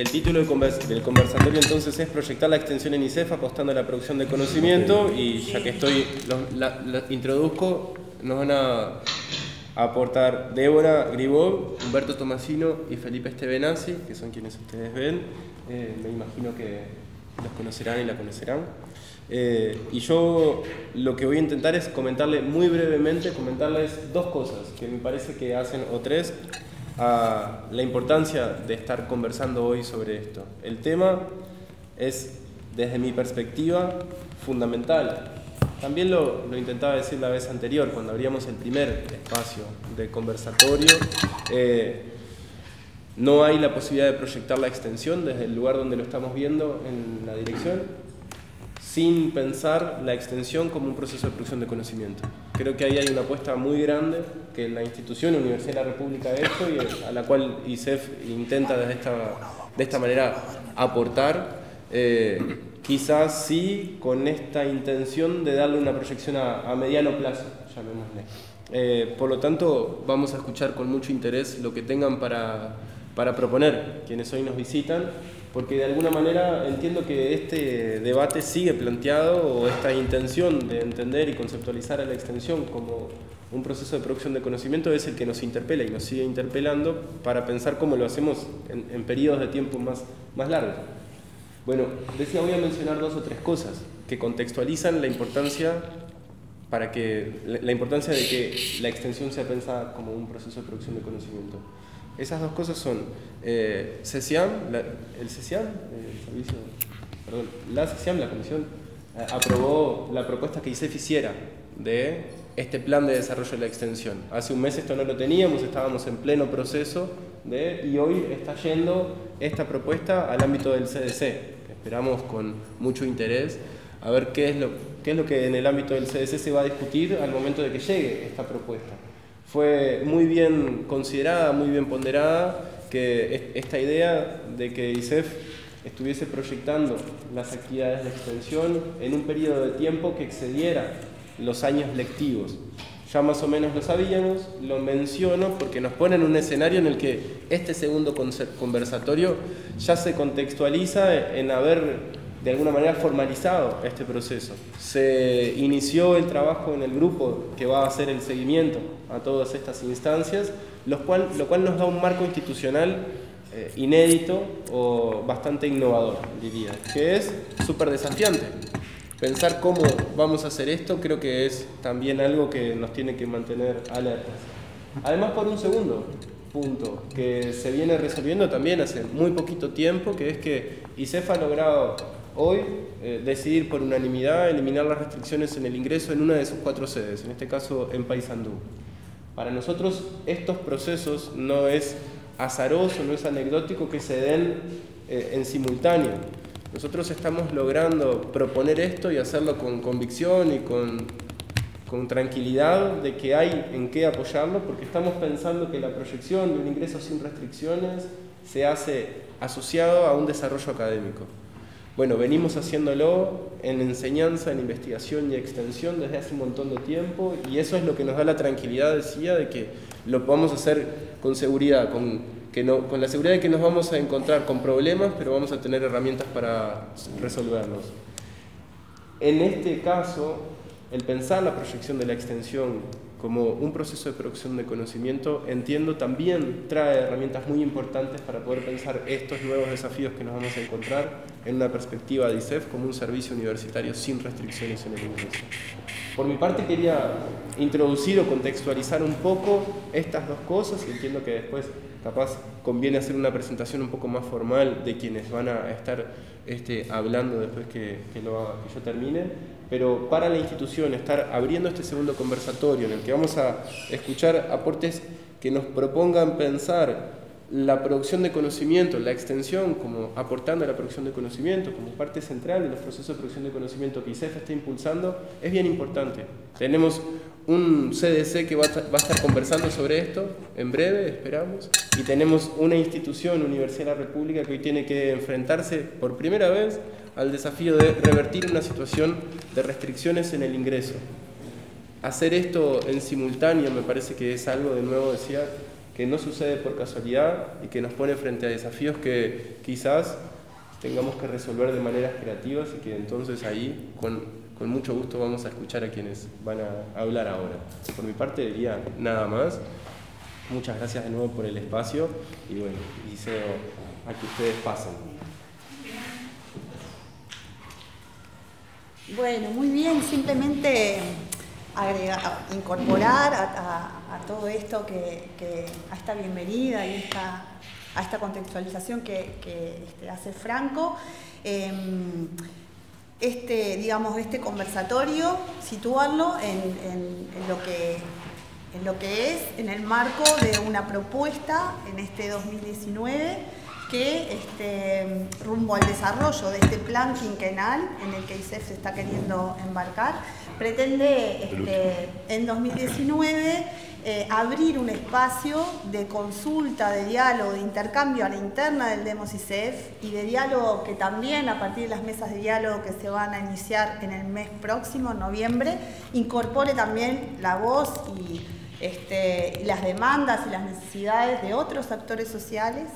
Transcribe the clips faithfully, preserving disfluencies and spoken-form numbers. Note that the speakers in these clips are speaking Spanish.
el título del, convers del conversatorio entonces es proyectar la extensión en I C E F apostando a la producción de conocimiento, y ya que estoy, los, la, la introduzco, nos van a aportar Débora Gribov, Humberto Tomasino y Felipe Estevenazzi, que son quienes ustedes ven. Eh, me imagino que los conocerán y la conocerán. Eh, y yo lo que voy a intentar es comentarle muy brevemente, comentarles dos cosas que me parece que hacen, o tres, a la importancia de estar conversando hoy sobre esto. El tema es, desde mi perspectiva, fundamental. También lo, lo intentaba decir la vez anterior, cuando abríamos el primer espacio de conversatorio. Eh, no hay la posibilidad de proyectar la extensión desde el lugar donde lo estamos viendo en la dirección, sin pensar la extensión como un proceso de producción de conocimiento. Creo que ahí hay una apuesta muy grande que la institución Universidad de la República ha hecho y a la cual I C E F intenta desde esta, de esta manera aportar, eh, quizás sí con esta intención de darle una proyección a, a mediano plazo, llamémosle. Eh, por lo tanto, vamos a escuchar con mucho interés lo que tengan para, para proponer quienes hoy nos visitan, porque de alguna manera entiendo que este debate sigue planteado, o esta intención de entender y conceptualizar a la extensión como un proceso de producción de conocimiento es el que nos interpela y nos sigue interpelando para pensar cómo lo hacemos en, en periodos de tiempo más, más largos. Bueno, decía, voy a mencionar dos o tres cosas que contextualizan la importancia, para que, la, la importancia de que la extensión sea pensada como un proceso de producción de conocimiento. Esas dos cosas son eh, CECIAM, la, el CECIAM, el servicio, perdón, la CECIAM, la Comisión, eh, aprobó la propuesta que I C E F hiciera de este plan de desarrollo de la extensión. Hace un mes esto no lo teníamos, estábamos en pleno proceso de, y hoy está yendo esta propuesta al ámbito del C D C. Esperamos con mucho interés a ver qué es lo, qué es lo que en el ámbito del C D C se va a discutir al momento de que llegue esta propuesta. Fue muy bien considerada, muy bien ponderada, que esta idea de que I C E F estuviese proyectando las actividades de extensión en un periodo de tiempo que excediera los años lectivos. Ya más o menos lo sabíamos, lo menciono porque nos pone en un escenario en el que este segundo conversatorio ya se contextualiza en haber de alguna manera formalizado este proceso. Se inició el trabajo en el grupo que va a hacer el seguimiento a todas estas instancias, lo cual, lo cual nos da un marco institucional eh, inédito o bastante innovador, diría, que es súper desafiante. Pensar cómo vamos a hacer esto creo que es también algo que nos tiene que mantener alertas. Además, por un segundo punto que se viene resolviendo también hace muy poquito tiempo, que es que I C E F ha logrado hoy eh, decidir por unanimidad eliminar las restricciones en el ingreso en una de sus cuatro sedes, en este caso en Paysandú. Para nosotros estos procesos no es azaroso, no es anecdótico que se den eh, en simultáneo. Nosotros estamos logrando proponer esto y hacerlo con convicción y con, con tranquilidad de que hay en qué apoyarlo, porque estamos pensando que la proyección de un ingreso sin restricciones se hace asociado a un desarrollo académico. Bueno, venimos haciéndolo en enseñanza, en investigación y extensión desde hace un montón de tiempo, y eso es lo que nos da la tranquilidad, decía, de que lo podamos hacer con seguridad, con, que no, con la seguridad de que nos vamos a encontrar con problemas, pero vamos a tener herramientas para resolverlos. En este caso, el pensar la proyección de la extensión como un proceso de producción de conocimiento, entiendo, también trae herramientas muy importantes para poder pensar estos nuevos desafíos que nos vamos a encontrar en una perspectiva de I C E F como un servicio universitario sin restricciones en el ingreso. Por mi parte, quería introducir o contextualizar un poco estas dos cosas, y entiendo que después capaz conviene hacer una presentación un poco más formal de quienes van a estar este, hablando después que, que, lo, que yo termine. Pero para la institución estar abriendo este segundo conversatorio en el que vamos a escuchar aportes que nos propongan pensar la producción de conocimiento, la extensión como aportando a la producción de conocimiento como parte central de los procesos de producción de conocimiento que I C E F está impulsando, es bien importante. Tenemos un C D C que va a, va a estar conversando sobre esto en breve, esperamos, y tenemos una institución, Universidad de la República, que hoy tiene que enfrentarse por primera vez al desafío de revertir una situación de restricciones en el ingreso. Hacer esto en simultáneo me parece que es algo, de nuevo decía, que no sucede por casualidad y que nos pone frente a desafíos que quizás tengamos que resolver de maneras creativas y que entonces ahí con, con mucho gusto vamos a escuchar a quienes van a hablar ahora. Por mi parte diría nada más. Muchas gracias de nuevo por el espacio y bueno, y cedo a que ustedes pasen. Bueno, muy bien, simplemente agregar, incorporar a, a, a todo esto, que, que, a esta bienvenida y esta, a esta contextualización que, que este, hace Franco. Eh, este, digamos, este conversatorio, situarlo en, en, en lo que... en lo que es en el marco de una propuesta en este dos mil diecinueve que este, rumbo al desarrollo de este plan quinquenal en el que I C E F se está queriendo embarcar, pretende este, en dos mil diecinueve eh, abrir un espacio de consulta, de diálogo, de intercambio a la interna del Demos I C E F y de diálogo que también a partir de las mesas de diálogo que se van a iniciar en el mes próximo, en noviembre, incorpore también la voz y Este, las demandas y las necesidades de otros actores sociales.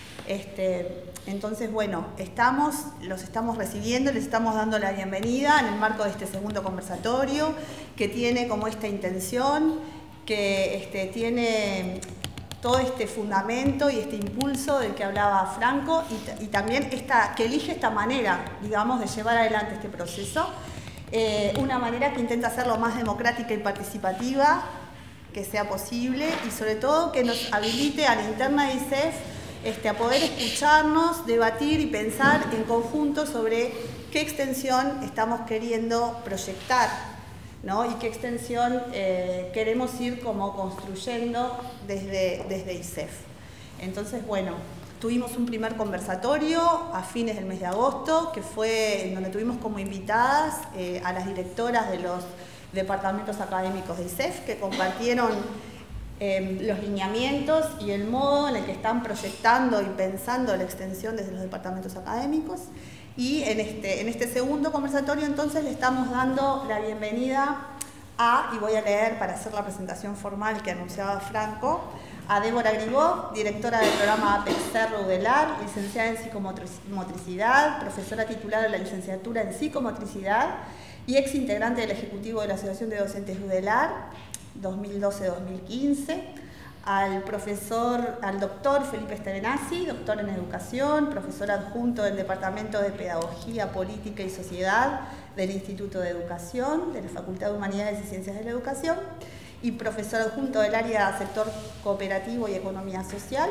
Este, entonces, bueno, estamos, los estamos recibiendo, les estamos dando la bienvenida en el marco de este segundo conversatorio, que tiene como esta intención, que este, tiene todo este fundamento y este impulso del que hablaba Franco, y, y también esta, que elige esta manera, digamos, de llevar adelante este proceso, eh, una manera que intenta hacerlo más democrática y participativa que sea posible, y sobre todo que nos habilite a la interna de I C E F este, a poder escucharnos, debatir y pensar en conjunto sobre qué extensión estamos queriendo proyectar, ¿no? Y qué extensión eh, queremos ir como construyendo desde, desde I C E F. Entonces, bueno, tuvimos un primer conversatorio a fines del mes de agosto, que fue en donde tuvimos como invitadas eh, a las directoras de los departamentos académicos de I C E F, que compartieron eh, los lineamientos y el modo en el que están proyectando y pensando la extensión desde los departamentos académicos. Y en este, en este segundo conversatorio entonces le estamos dando la bienvenida a, y voy a leer para hacer la presentación formal que anunciaba Franco, a Débora Gribó, directora del programa APEX Cerro Udelar, licenciada en psicomotricidad, profesora titular de la licenciatura en psicomotricidad y ex integrante del Ejecutivo de la Asociación de Docentes Udelar, dos mil doce a dos mil quince, al profesor, al doctor Felipe Stevenazzi, doctor en Educación, profesor adjunto del Departamento de Pedagogía, Política y Sociedad del Instituto de Educación, de la Facultad de Humanidades y Ciencias de la Educación, y profesor adjunto del área Sector Cooperativo y Economía Social.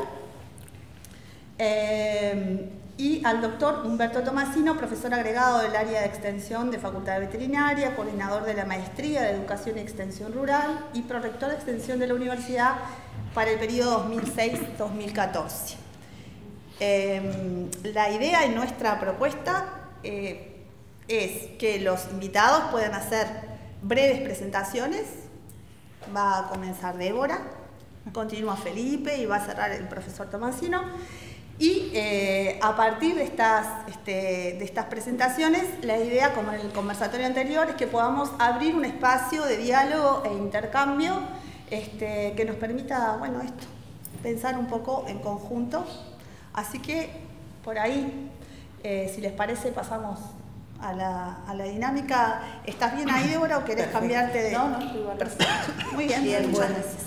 Eh, y al doctor Humberto Tomasino, profesor agregado del área de extensión de Facultad de Veterinaria, coordinador de la Maestría de Educación y Extensión Rural y prorector de extensión de la universidad para el periodo dos mil seis a dos mil catorce. Eh, la idea en nuestra propuesta eh, es que los invitados puedan hacer breves presentaciones. Va a comenzar Débora, continúa Felipe y va a cerrar el profesor Tomasino. Y eh, a partir de estas, este, de estas presentaciones, la idea, como en el conversatorio anterior, es que podamos abrir un espacio de diálogo e intercambio este, que nos permita, bueno, esto, pensar un poco en conjunto. Así que, por ahí, eh, si les parece, pasamos a la, a la dinámica. ¿Estás bien ahí, Débora, o querés Perfecto. cambiarte de...? No, no, estoy igual. Perfecto. Muy bien, Bien, muchas bueno. gracias.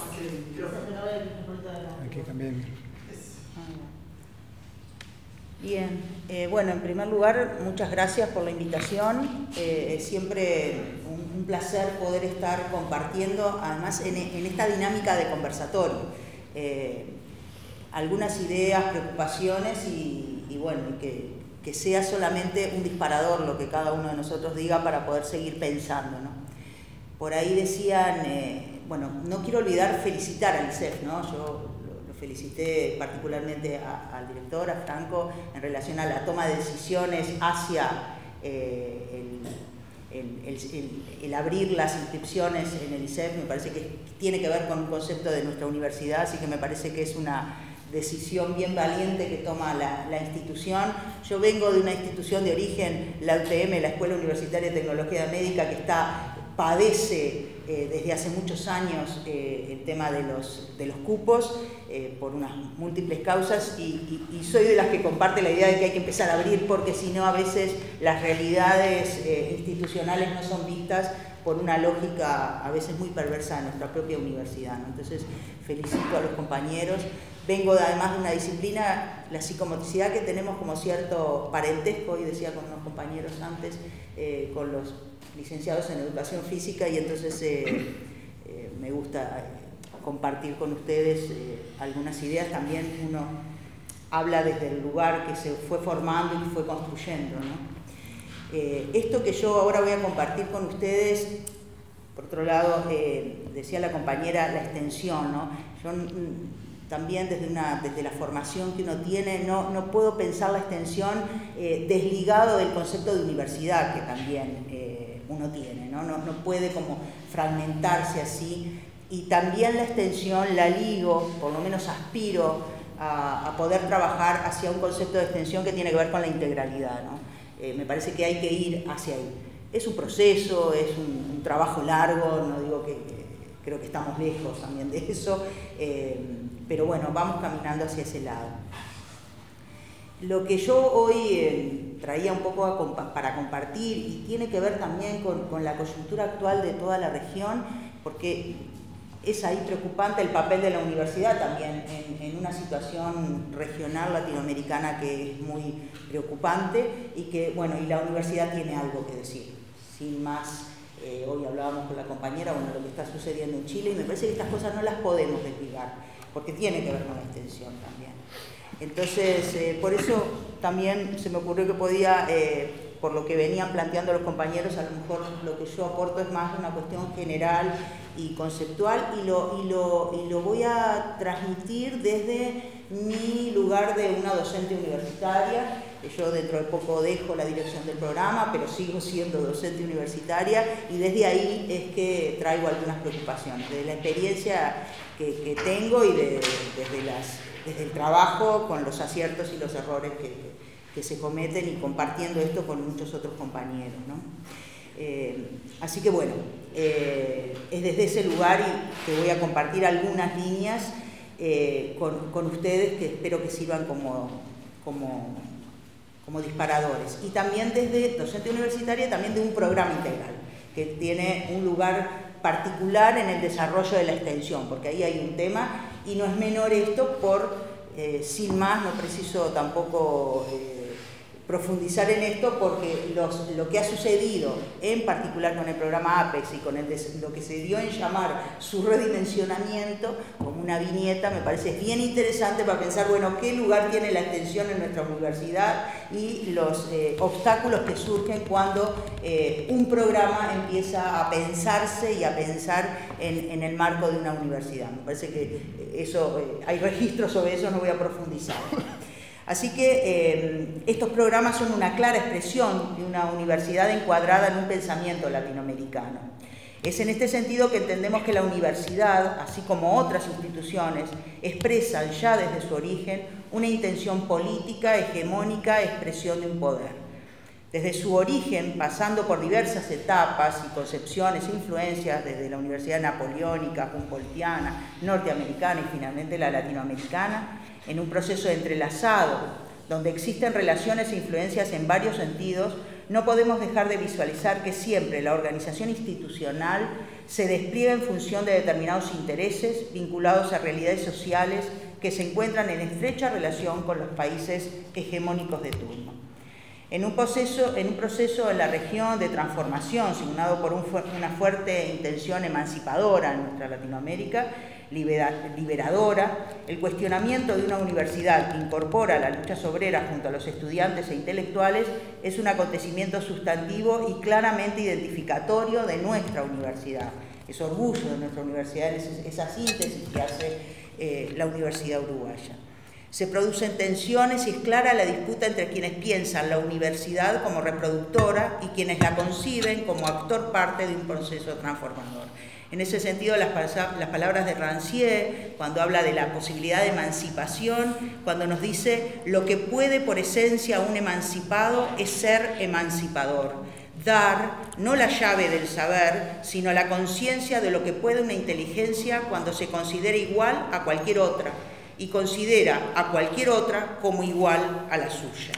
Hay que cambiar el micrófono. Bien, eh, bueno, en primer lugar, muchas gracias por la invitación. Eh, es siempre un, un placer poder estar compartiendo, además, en, en esta dinámica de conversatorio, eh, algunas ideas, preocupaciones y, y bueno, y que, que sea solamente un disparador lo que cada uno de nosotros diga para poder seguir pensando, ¿no? Por ahí decían, eh, bueno, no quiero olvidar felicitar al I C E F, ¿no? Yo felicité particularmente a, al director, a Franco, en relación a la toma de decisiones hacia eh, el, el, el, el, el abrir las inscripciones en el I C E F. Me parece que tiene que ver con un concepto de nuestra universidad, así que me parece que es una decisión bien valiente que toma la, la institución. Yo vengo de una institución de origen, la U T M, la Escuela Universitaria de Tecnología Médica, que está padece eh, desde hace muchos años eh, el tema de los, de los cupos eh, por unas múltiples causas y, y, y soy de las que comparte la idea de que hay que empezar a abrir porque si no a veces las realidades eh, institucionales no son vistas por una lógica a veces muy perversa de nuestra propia universidad, ¿no? Entonces felicito a los compañeros. Vengo de, además de una disciplina, la psicomotricidad, que tenemos como cierto parentesco, y decía con unos compañeros antes, eh, con los licenciados en educación física, y entonces eh, eh, me gusta compartir con ustedes eh, algunas ideas. También uno habla desde el lugar que se fue formando y fue construyendo, ¿no? Eh, esto que yo ahora voy a compartir con ustedes, por otro lado, eh, decía la compañera, la extensión, ¿no? Yo mm, también desde, una, desde la formación que uno tiene, no, no puedo pensar la extensión eh, desligado del concepto de universidad que también eh, uno tiene, ¿no? No, no puede como fragmentarse así, y también la extensión la ligo, por lo menos aspiro a, a poder trabajar hacia un concepto de extensión que tiene que ver con la integralidad, ¿no? Eh, me parece que hay que ir hacia ahí. Es un proceso, es un, un trabajo largo, no digo que, que creo que estamos lejos también de eso, eh, pero bueno, vamos caminando hacia ese lado. Lo que yo hoy eh, traía un poco a compa para compartir, y tiene que ver también con, con la coyuntura actual de toda la región, porque es ahí preocupante el papel de la universidad también en, en una situación regional latinoamericana que es muy preocupante y que, bueno, y la universidad tiene algo que decir. Sin más, eh, hoy hablábamos con la compañera, bueno, lo que está sucediendo en Chile, y me parece que estas cosas no las podemos desligar, porque tiene que ver con la extensión también. Entonces, eh, por eso también se me ocurrió que podía, eh, por lo que venían planteando los compañeros, a lo mejor lo que yo aporto es más una cuestión general y conceptual, y lo, y, lo, y lo voy a transmitir desde mi lugar de una docente universitaria. Yo dentro de poco dejo la dirección del programa, pero sigo siendo docente universitaria, y desde ahí es que traigo algunas preocupaciones, de la experiencia que, que tengo y de, desde, las, desde el trabajo con los aciertos y los errores que, que se cometen, y compartiendo esto con muchos otros compañeros, ¿no? Eh, así que bueno, eh, es desde ese lugar y que voy a compartir algunas líneas eh, con, con ustedes que espero que sirvan como, como, como disparadores. Y también desde docente universitaria, también de un programa integral que tiene un lugar particular en el desarrollo de la extensión, porque ahí hay un tema, y no es menor esto por, eh, sin más, no preciso tampoco eh, profundizar en esto, porque los, lo que ha sucedido, en particular con el programa APEX y con el des, lo que se dio en llamar su redimensionamiento como una viñeta, me parece bien interesante para pensar, bueno, qué lugar tiene la extensión en nuestra universidad y los eh, obstáculos que surgen cuando eh, un programa empieza a pensarse y a pensar en, en el marco de una universidad. Me parece que eso, eh, hay registros sobre eso, no voy a profundizar. Así que eh, estos programas son una clara expresión de una universidad encuadrada en un pensamiento latinoamericano. Es en este sentido que entendemos que la universidad, así como otras instituciones, expresan ya desde su origen una intención política, hegemónica, expresión de un poder. Desde su origen, pasando por diversas etapas y concepciones e influencias, desde la universidad napoleónica, humboldtiana, norteamericana y finalmente la latinoamericana, en un proceso entrelazado, donde existen relaciones e influencias en varios sentidos, no podemos dejar de visualizar que siempre la organización institucional se despliega en función de determinados intereses vinculados a realidades sociales que se encuentran en estrecha relación con los países hegemónicos de turno. En un proceso, en un proceso en la región de transformación, signado por un, una fuerte intención emancipadora en nuestra Latinoamérica, libera, liberadora, el cuestionamiento de una universidad que incorpora la lucha obrera junto a los estudiantes e intelectuales es un acontecimiento sustantivo y claramente identificatorio de nuestra universidad. Es orgullo de nuestra universidad, es esa síntesis que hace eh, la Universidad Uruguaya. Se producen tensiones y es clara la disputa entre quienes piensan la universidad como reproductora y quienes la conciben como actor parte de un proceso transformador. En ese sentido, las, las palabras de Rancière, cuando habla de la posibilidad de emancipación, cuando nos dice lo que puede por esencia un emancipado es ser emancipador. dar no la llave del saber, sino la conciencia de lo que puede una inteligencia cuando se considera igual a cualquier otra y considera a cualquier otra como igual a la suya.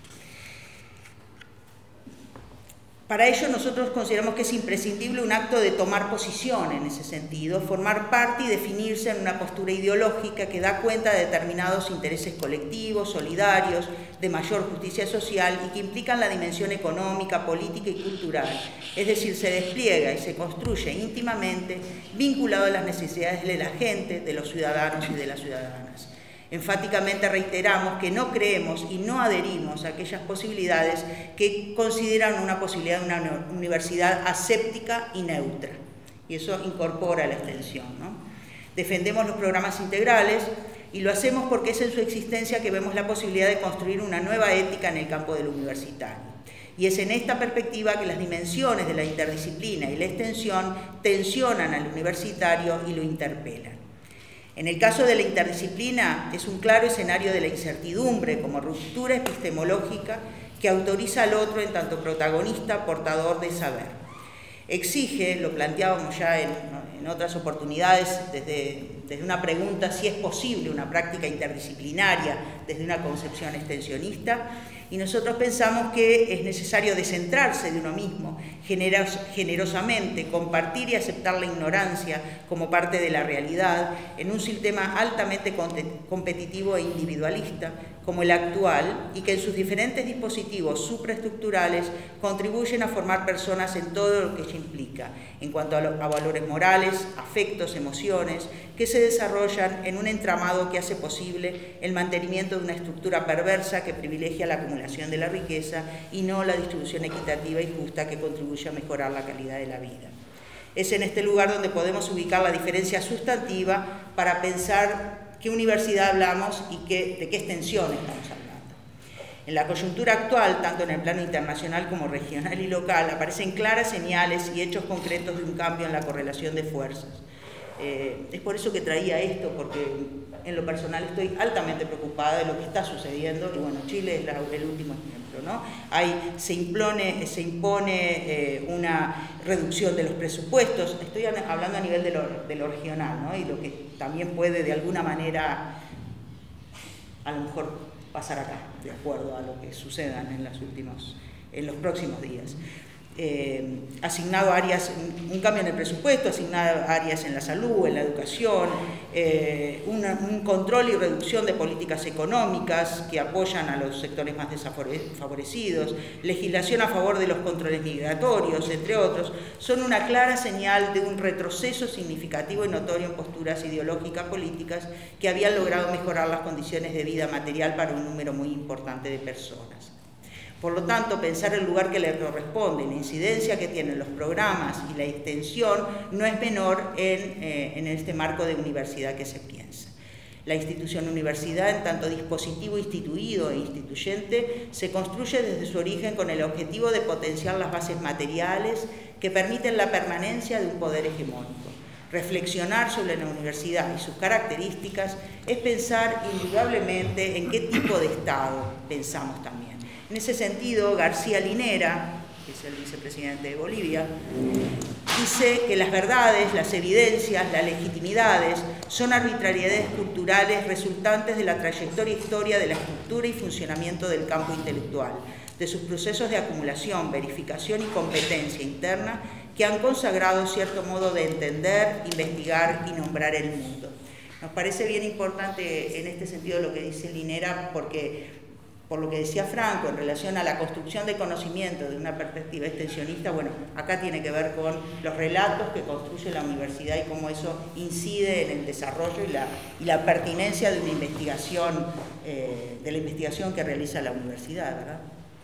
Para ello nosotros consideramos que es imprescindible un acto de tomar posición en ese sentido, formar parte y definirse en una postura ideológica que da cuenta de determinados intereses colectivos, solidarios, de mayor justicia social y que implican la dimensión económica, política y cultural. Es decir, se despliega y se construye íntimamente vinculado a las necesidades de la gente, de los ciudadanos y de las ciudadanas. Enfáticamente reiteramos que no creemos y no adherimos a aquellas posibilidades que consideran una posibilidad de una universidad aséptica y neutra. Y eso incorpora la extensión, ¿no? Defendemos los programas integrales y lo hacemos porque es en su existencia que vemos la posibilidad de construir una nueva ética en el campo del universitario. Y es en esta perspectiva que las dimensiones de la interdisciplina y la extensión tensionan al universitario y lo interpelan. En el caso de la interdisciplina, es un claro escenario de la incertidumbre como ruptura epistemológica que autoriza al otro en tanto protagonista, portador de saber. Exige, lo planteábamos ya en, en otras oportunidades, desde, desde una pregunta si es posible una práctica interdisciplinaria desde una concepción extensionista, y nosotros pensamos que es necesario descentrarse de uno mismo, generos, generosamente, compartir y aceptar la ignorancia como parte de la realidad en un sistema altamente competitivo e individualista como el actual y que en sus diferentes dispositivos supraestructurales contribuyen a formar personas en todo lo que ello implica, en cuanto a, lo, a valores morales, afectos, emociones, que se desarrollan en un entramado que hace posible el mantenimiento de una estructura perversa que privilegia la acumulación de la riqueza y no la distribución equitativa y justa que contribuye a mejorar la calidad de la vida. Es en este lugar donde podemos ubicar la diferencia sustantiva para pensar qué universidad hablamos y qué, de qué extensión estamos hablando. En la coyuntura actual, tanto en el plano internacional como regional y local, aparecen claras señales y hechos concretos de un cambio en la correlación de fuerzas. Eh, es por eso que traía esto, porque en lo personal estoy altamente preocupada de lo que está sucediendo, y bueno, Chile es la, el último ejemplo, ¿no? Hay, se impone, se impone eh, una reducción de los presupuestos, estoy hablando a nivel de lo, de lo regional, ¿no? Y lo que también puede de alguna manera, a lo mejor, pasar acá, de acuerdo a lo que sucedan en, las últimos, en los próximos días. Eh, asignado áreas, un cambio en el presupuesto, asignado áreas en la salud, en la educación, eh, una, un control y reducción de políticas económicas que apoyan a los sectores más desfavorecidos, legislación a favor de los controles migratorios, entre otros, son una clara señal de un retroceso significativo y notorio en posturas ideológicas políticas que habían logrado mejorar las condiciones de vida material para un número muy importante de personas. Por lo tanto, pensar el lugar que le corresponde, la incidencia que tienen los programas y la extensión no es menor en, eh, en este marco de universidad que se piensa. La institución universidad, en tanto dispositivo instituido e instituyente, se construye desde su origen con el objetivo de potenciar las bases materiales que permiten la permanencia de un poder hegemónico. Reflexionar sobre la universidad y sus características es pensar indudablemente en qué tipo de Estado pensamos también. En ese sentido, García Linera, que es el vicepresidente de Bolivia, dice que las verdades, las evidencias, las legitimidades son arbitrariedades culturales resultantes de la trayectoria e historia de la estructura y funcionamiento del campo intelectual, de sus procesos de acumulación, verificación y competencia interna que han consagrado cierto modo de entender, investigar y nombrar el mundo. Nos parece bien importante en este sentido lo que dice Linera, porque por lo que decía Franco en relación a la construcción de conocimiento de una perspectiva extensionista, bueno, acá tiene que ver con los relatos que construye la universidad y cómo eso incide en el desarrollo y la, y la pertinencia de una investigación, eh, de la investigación que realiza la universidad, ¿verdad?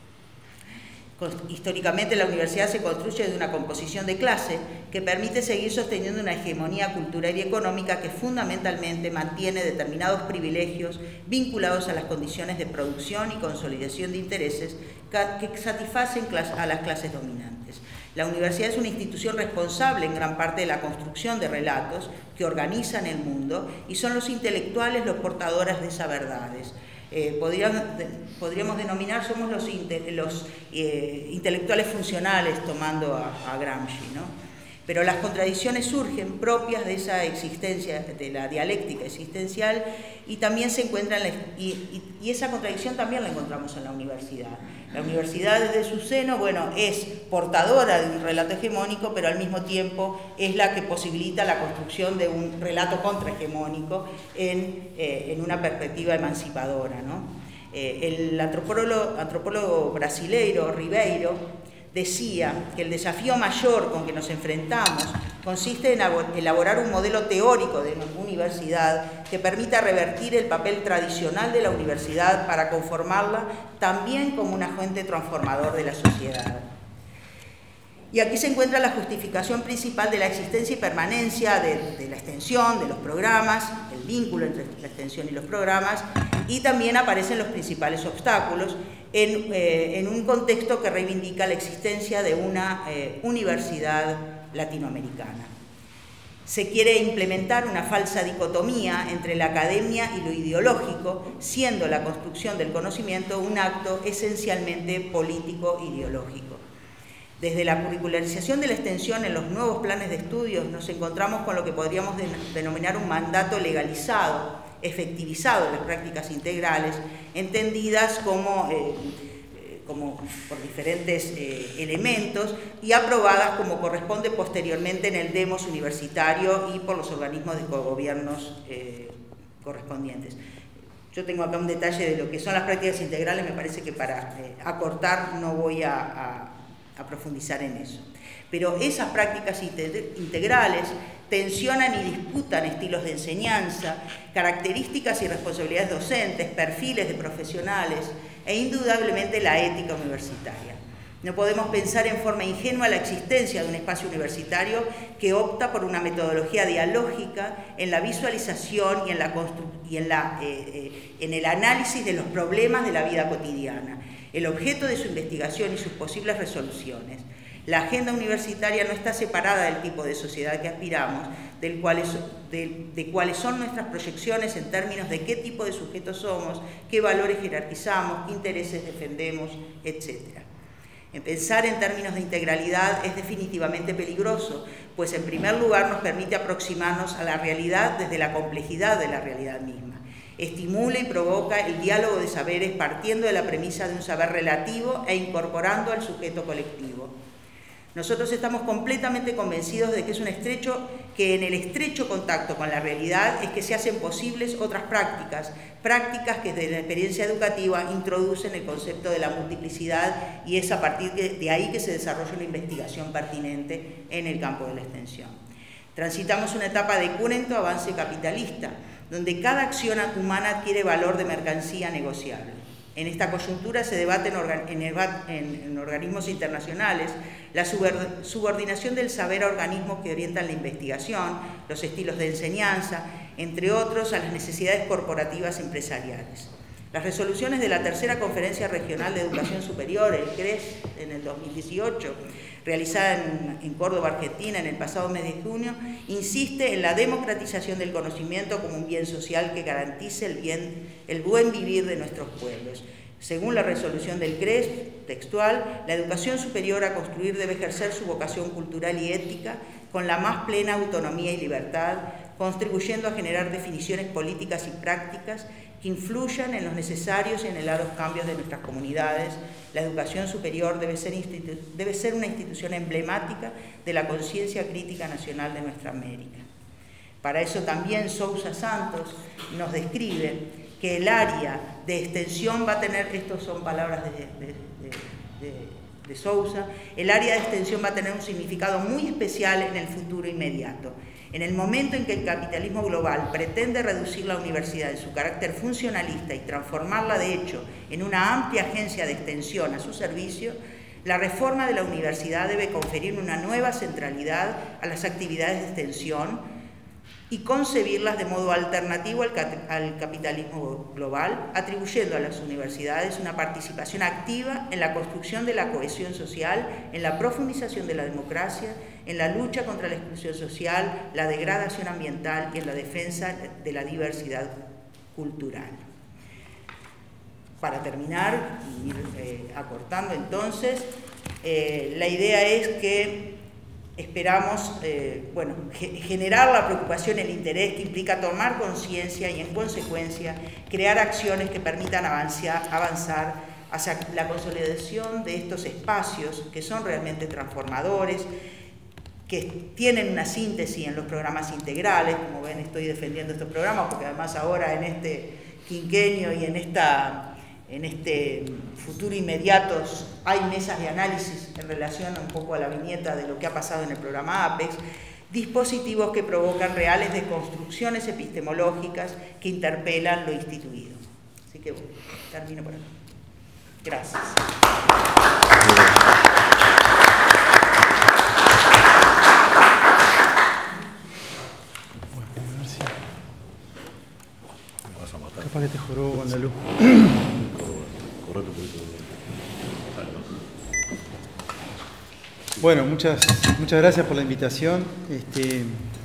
Históricamente la universidad se construye de una composición de clase que permite seguir sosteniendo una hegemonía cultural y económica que fundamentalmente mantiene determinados privilegios vinculados a las condiciones de producción y consolidación de intereses que satisfacen a las clases dominantes. La universidad es una institución responsable en gran parte de la construcción de relatos que organizan el mundo y son los intelectuales los portadores de esas verdades. Eh, podríamos, podríamos denominar, somos los, inte, los eh, intelectuales funcionales, tomando a, a Gramsci, ¿no? Pero las contradicciones surgen propias de esa existencia, de la dialéctica existencial, y también se encuentra en la, y, y, y esa contradicción también la encontramos en la universidad. La universidad desde su seno, bueno, es portadora de un relato hegemónico, pero al mismo tiempo es la que posibilita la construcción de un relato contrahegemónico en, eh, en una perspectiva emancipadora, ¿no? Eh, el antropólogo, antropólogo brasileiro Ribeiro decía que el desafío mayor con que nos enfrentamos consiste en elaborar un modelo teórico de universidad que permita revertir el papel tradicional de la universidad para conformarla también como un agente transformador de la sociedad. Y aquí se encuentra la justificación principal de la existencia y permanencia de, de la extensión, de los programas, el vínculo entre la extensión y los programas, y también aparecen los principales obstáculos en, eh, en un contexto que reivindica la existencia de una eh, universidad latinoamericana. Se quiere implementar una falsa dicotomía entre la academia y lo ideológico, siendo la construcción del conocimiento un acto esencialmente político-ideológico. Desde la curricularización de la extensión en los nuevos planes de estudios nos encontramos con lo que podríamos denominar un mandato legalizado, efectivizado de las prácticas integrales, entendidas como, eh, como por diferentes eh, elementos y aprobadas como corresponde posteriormente en el demos universitario y por los organismos de cogobiernos eh, correspondientes. Yo tengo acá un detalle de lo que son las prácticas integrales, me parece que para eh, acortar no voy a, a a profundizar en eso. Pero esas prácticas integrales tensionan y disputan estilos de enseñanza, características y responsabilidades docentes, perfiles de profesionales e indudablemente la ética universitaria. No podemos pensar en forma ingenua la existencia de un espacio universitario que opta por una metodología dialógica en la visualización y en, la y en, la, eh, eh, en el análisis de los problemas de la vida cotidiana, el objeto de su investigación y sus posibles resoluciones. La agenda universitaria no está separada del tipo de sociedad que aspiramos, del cual es, de, de cuáles son nuestras proyecciones en términos de qué tipo de sujetos somos, qué valores jerarquizamos, qué intereses defendemos, etcétera. En pensar en términos de integralidad es definitivamente peligroso, pues en primer lugar nos permite aproximarnos a la realidad desde la complejidad de la realidad misma. Estimula y provoca el diálogo de saberes partiendo de la premisa de un saber relativo e incorporando al sujeto colectivo. Nosotros estamos completamente convencidos de que es un estrecho, que en el estrecho contacto con la realidad es que se hacen posibles otras prácticas, prácticas que desde la experiencia educativa introducen el concepto de la multiplicidad y es a partir de, de ahí que se desarrolla una investigación pertinente en el campo de la extensión. Transitamos una etapa de cruento avance capitalista, donde cada acción humana adquiere valor de mercancía negociable. En esta coyuntura se debate en, organ en, en, en organismos internacionales la subordinación del saber a organismos que orientan la investigación, los estilos de enseñanza, entre otros, a las necesidades corporativas empresariales. Las resoluciones de la tercera Conferencia Regional de Educación Superior, el C R E S, en el dos mil dieciocho, realizada en, en Córdoba, Argentina, en el pasado mes de junio, insiste en la democratización del conocimiento como un bien social que garantice el, bien, el buen vivir de nuestros pueblos. Según la resolución del C R E S, textual, la educación superior a construir debe ejercer su vocación cultural y ética con la más plena autonomía y libertad, contribuyendo a generar definiciones políticas y prácticas que influyan en los necesarios y anhelados cambios de nuestras comunidades. La educación superior debe ser, debe ser una institución emblemática de la conciencia crítica nacional de nuestra América. Para eso también Sousa Santos nos describe que el área de extensión va a tener, estas son palabras de, de, de, de, de Sousa, el área de extensión va a tener un significado muy especial en el futuro inmediato. En el momento en que el capitalismo global pretende reducir la universidad en su carácter funcionalista y transformarla de hecho en una amplia agencia de extensión a su servicio, la reforma de la universidad debe conferir una nueva centralidad a las actividades de extensión y concebirlas de modo alternativo al, al capitalismo global, atribuyendo a las universidades una participación activa en la construcción de la cohesión social, en la profundización de la democracia, en la lucha contra la exclusión social, la degradación ambiental y en la defensa de la diversidad cultural. para terminar y ir eh, acortando entonces, eh, la idea es que esperamos eh, bueno, ge generar la preocupación, el interés que implica tomar conciencia y, en consecuencia, crear acciones que permitan avanzar, avanzar hacia la consolidación de estos espacios que son realmente transformadores, que tienen una síntesis en los programas integrales. Como ven, estoy defendiendo estos programas porque además ahora en este quinquenio y en esta... en este futuro inmediato hay mesas de análisis en relación un poco a la viñeta de lo que ha pasado en el programa APEX, dispositivos que provocan reales deconstrucciones epistemológicas que interpelan lo instituido. Así que bueno, termino por aquí. Gracias. Capaz que te jorobo con la luz. Bueno, muchas, muchas gracias por la invitación. Este,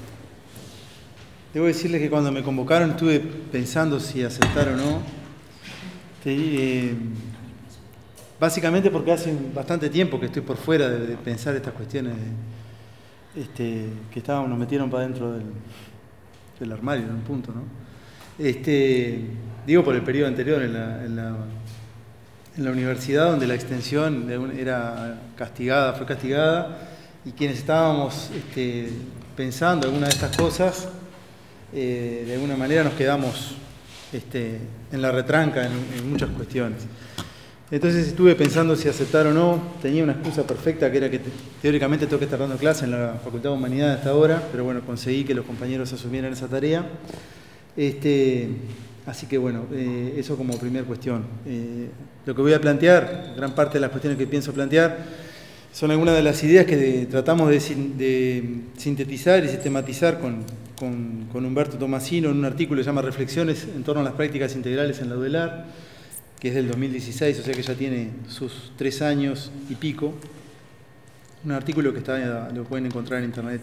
debo decirles que cuando me convocaron estuve pensando si aceptar o no. Te, eh, básicamente porque hace bastante tiempo que estoy por fuera de, de pensar estas cuestiones este, que estábamos, nos metieron para dentro del, del armario en un punto, ¿no? Este, digo por el periodo anterior en la, en la, en la universidad, donde la extensión era castigada, fue castigada, y quienes estábamos este, pensando alguna de estas cosas, eh, de alguna manera nos quedamos este, en la retranca en, en muchas cuestiones. Entonces estuve pensando si aceptar o no. Tenía una excusa perfecta, que era que te, teóricamente tengo que estar dando clase en la Facultad de Humanidades hasta ahora, pero bueno, conseguí que los compañeros asumieran esa tarea. Este, así que bueno, eh, eso como primera cuestión. Eh, lo que voy a plantear, gran parte de las cuestiones que pienso plantear, son algunas de las ideas que de, tratamos de, de sintetizar y sistematizar con, con, con Humberto Tomasino en un artículo que se llama Reflexiones en torno a las prácticas integrales en la UDELAR, que es del dos mil dieciséis, o sea que ya tiene sus tres años y pico. Un artículo que está, lo pueden encontrar en internet.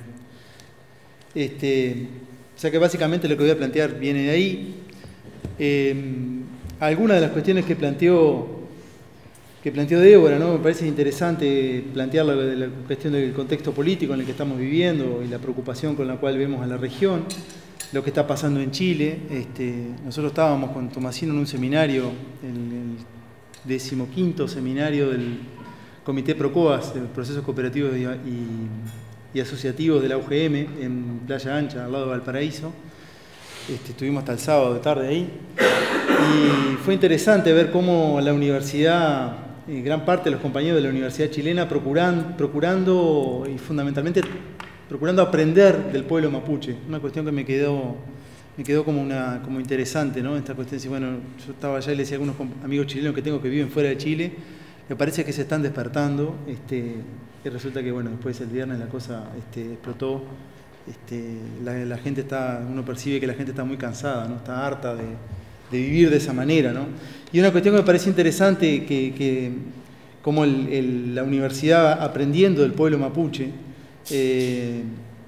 Este, o sea que básicamente lo que voy a plantear viene de ahí. Eh, algunas de las cuestiones que planteó, que planteó Débora, ¿no? Me parece interesante plantear la, la cuestión del contexto político en el que estamos viviendo y la preocupación con la cual vemos a la región, lo que está pasando en Chile. Este, nosotros estábamos con Tomasino en un seminario, en el decimoquinto seminario del Comité PROCOAS, de Procesos Cooperativos y, y, y Asociativos de la U G M, en Playa Ancha, al lado de Valparaíso. Este, estuvimos hasta el sábado de tarde ahí. Y fue interesante ver cómo la universidad, eh, gran parte de los compañeros de la universidad chilena, procuran, procurando y fundamentalmente procurando aprender del pueblo mapuche. Una cuestión que me quedó, me quedó como, una, como interesante, ¿no? Esta cuestión, bueno, yo estaba allá y le decía a algunos amigos chilenos que tengo que viven fuera de Chile, me parece que se están despertando, este, y resulta que, bueno, después el viernes la cosa este, explotó, este, la, la gente está, uno percibe que la gente está muy cansada, ¿no? Está harta de, de vivir de esa manera, ¿no? Y una cuestión que me parece interesante, que, que como el, el, la universidad aprendiendo del pueblo mapuche, Eh,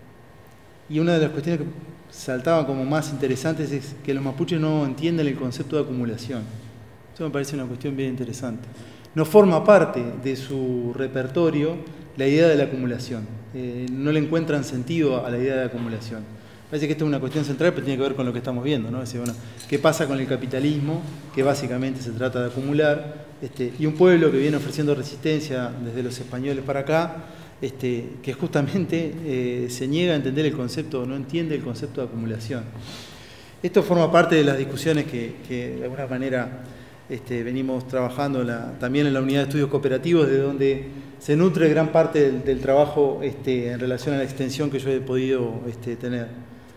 y una de las cuestiones que saltaban como más interesantes es que los mapuches no entienden el concepto de acumulación. Eso me parece una cuestión bien interesante. No forma parte de su repertorio la idea de la acumulación. Eh, no le encuentran sentido a la idea de acumulación. Parece que esta es una cuestión central, pero tiene que ver con lo que estamos viendo, ¿no? Es decir, bueno, ¿qué pasa con el capitalismo? Que básicamente se trata de acumular. Este, y un pueblo que viene ofreciendo resistencia desde los españoles para acá, Este, que justamente eh, se niega a entender el concepto, no entiende el concepto de acumulación. Esto forma parte de las discusiones que, que de alguna manera este, venimos trabajando la, también en la unidad de estudios cooperativos, de donde se nutre gran parte del, del trabajo este, en relación a la extensión que yo he podido este, tener.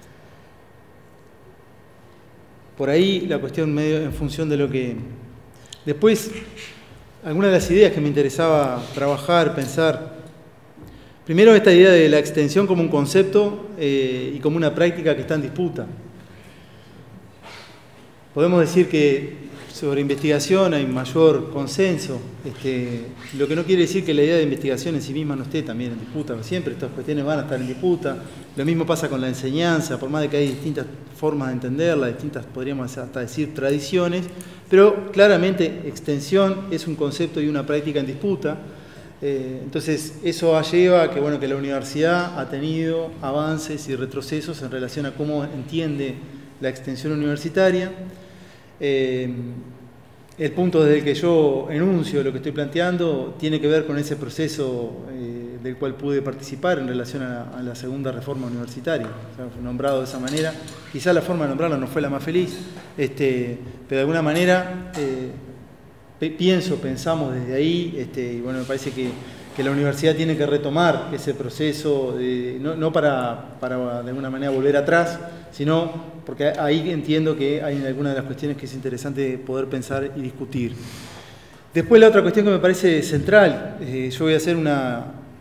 Por ahí la cuestión medio en función de lo que... Después, algunas de las ideas que me interesaba trabajar, pensar. Primero, esta idea de la extensión como un concepto eh, y como una práctica que está en disputa. Podemos decir que sobre investigación hay mayor consenso, este, lo que no quiere decir que la idea de investigación en sí misma no esté también en disputa, siempre estas cuestiones van a estar en disputa. Lo mismo pasa con la enseñanza, por más de que hay distintas formas de entenderla, distintas, podríamos hasta decir, tradiciones, pero claramente extensión es un concepto y una práctica en disputa. Eh, entonces eso lleva a que, bueno, que la universidad ha tenido avances y retrocesos en relación a cómo entiende la extensión universitaria. Eh, el punto desde el que yo enuncio lo que estoy planteando tiene que ver con ese proceso eh, del cual pude participar en relación a la, a la segunda reforma universitaria. O sea, fue nombrado de esa manera. Quizá la forma de nombrarla no fue la más feliz, este, pero de alguna manera eh, pienso, pensamos desde ahí, este, y bueno, me parece que, que la universidad tiene que retomar ese proceso, de, no, no para, para de alguna manera volver atrás, sino porque ahí entiendo que hay algunas de las cuestiones que es interesante poder pensar y discutir. Después la otra cuestión que me parece central, eh, yo voy a hacer una...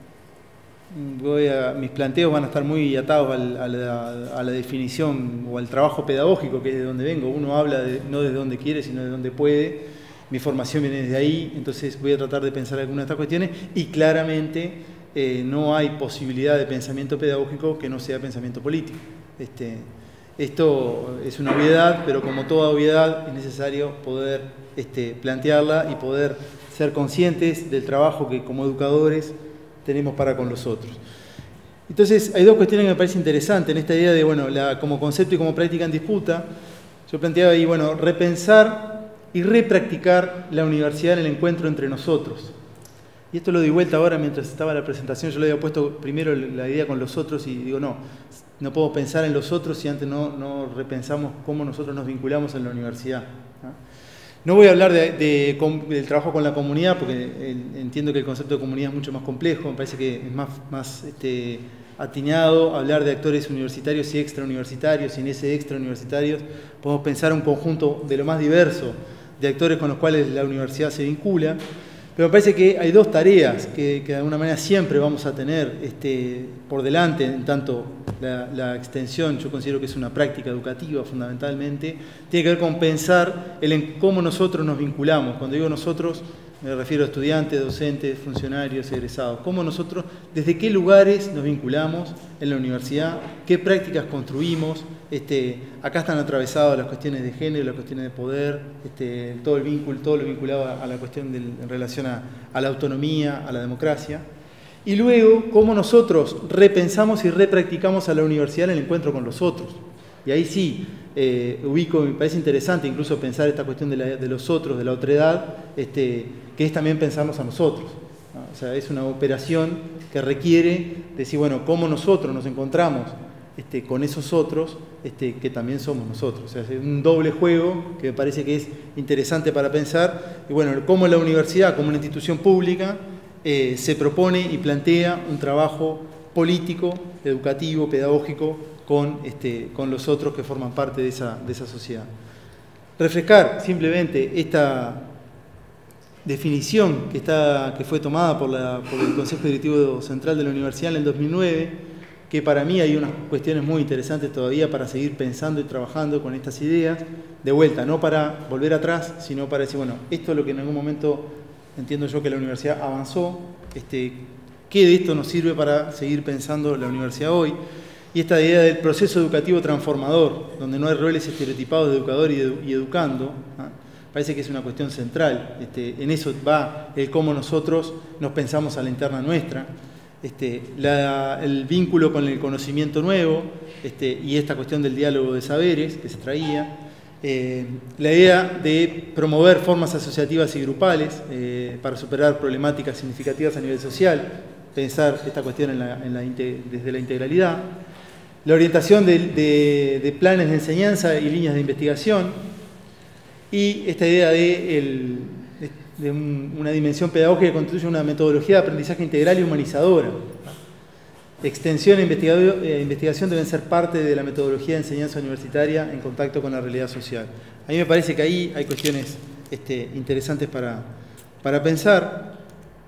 Voy a, mis planteos van a estar muy atados al, a, la, a la definición o al trabajo pedagógico, que es de donde vengo. Uno habla de, no de donde quiere, sino de donde puede. Mi formación viene desde ahí, entonces voy a tratar de pensar algunas de estas cuestiones y claramente eh, no hay posibilidad de pensamiento pedagógico que no sea pensamiento político. Este, esto es una obviedad, pero como toda obviedad es necesario poder este, plantearla y poder ser conscientes del trabajo que como educadores tenemos para con los otros. Entonces hay dos cuestiones que me parecen interesantes en esta idea de, bueno, la, como concepto y como práctica en disputa. Yo planteaba ahí, bueno, repensar y repracticar la universidad en el encuentro entre nosotros. Y esto lo di vuelta ahora mientras estaba la presentación, yo le había puesto primero la idea con los otros y digo, no, no puedo pensar en los otros si antes no, no repensamos cómo nosotros nos vinculamos en la universidad. ¿no? No voy a hablar de, de, de, del trabajo con la comunidad, porque el, entiendo que el concepto de comunidad es mucho más complejo, me parece que es más, más este, atinado hablar de actores universitarios y extrauniversitarios, y en ese extrauniversitarios podemos pensar un conjunto de lo más diverso de actores con los cuales la universidad se vincula. Pero me parece que hay dos tareas que, que de alguna manera siempre vamos a tener este, por delante, en tanto la, la extensión, yo considero que es una práctica educativa fundamentalmente, tiene que ver con pensar el en cómo nosotros nos vinculamos. Cuando digo nosotros, me refiero a estudiantes, docentes, funcionarios, egresados. Cómo nosotros, desde qué lugares nos vinculamos en la universidad, qué prácticas construimos. Este, acá están atravesadas las cuestiones de género, las cuestiones de poder, este, todo el vínculo, todo lo vinculado a la cuestión del, en relación a, a la autonomía, a la democracia. Y luego, cómo nosotros repensamos y repracticamos a la universidad en el encuentro con los otros. Y ahí sí, eh, ubico, me parece interesante incluso pensar esta cuestión de, la, de los otros, de la otredad, este, que es también pensarnos a nosotros. ¿no? O sea, es una operación que requiere decir, bueno, cómo nosotros nos encontramos Este, con esos otros este, que también somos nosotros. O sea, es un doble juego que me parece que es interesante para pensar. Y bueno, cómo la universidad, como una institución pública, eh, se propone y plantea un trabajo político, educativo, pedagógico, con, este, con los otros que forman parte de esa, de esa sociedad. Refrescar simplemente esta definición que, está, que fue tomada por, la, por el Consejo Directivo Central de la Universidad en el dos mil nueve, que para mí hay unas cuestiones muy interesantes todavía para seguir pensando y trabajando con estas ideas, de vuelta, no para volver atrás, sino para decir, bueno, esto es lo que en algún momento entiendo yo que la universidad avanzó, este, ¿qué de esto nos sirve para seguir pensando la universidad hoy? Y esta idea del proceso educativo transformador, donde no hay roles estereotipados de educador y, edu y educando, ¿ah? Parece que es una cuestión central. Este, en eso va el cómo nosotros nos pensamos a la interna nuestra. Este, la, el vínculo con el conocimiento nuevo este, y esta cuestión del diálogo de saberes que se traía, eh, la idea de promover formas asociativas y grupales eh, para superar problemáticas significativas a nivel social, pensar esta cuestión en la, en la, desde la integralidad, la orientación de, de, de planes de enseñanza y líneas de investigación, y esta idea de el, de una dimensión pedagógica que constituye una metodología de aprendizaje integral y humanizadora. Extensión e investigación deben ser parte de la metodología de enseñanza universitaria en contacto con la realidad social. A mí me parece que ahí hay cuestiones este, interesantes para, para pensar.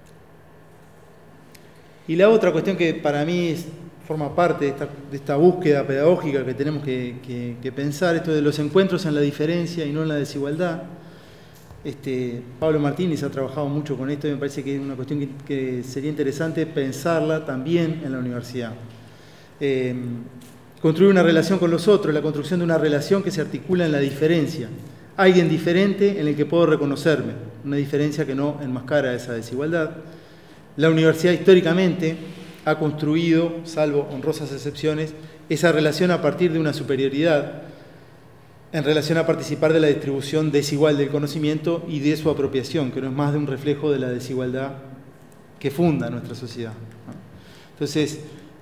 Y la otra cuestión que para mí es, forma parte de esta, de esta búsqueda pedagógica que tenemos que, que, que pensar, esto de los encuentros en la diferencia y no en la desigualdad. Este, Pablo Martínez ha trabajado mucho con esto y me parece que es una cuestión que, que sería interesante pensarla también en la universidad. Eh, construir una relación con los otros, la construcción de una relación que se articula en la diferencia. Alguien diferente en el que puedo reconocerme, una diferencia que no enmascara esa desigualdad. La universidad históricamente ha construido, salvo honrosas excepciones, esa relación a partir de una superioridad en relación a participar de la distribución desigual del conocimiento y de su apropiación, que no es más de un reflejo de la desigualdad que funda nuestra sociedad. Entonces,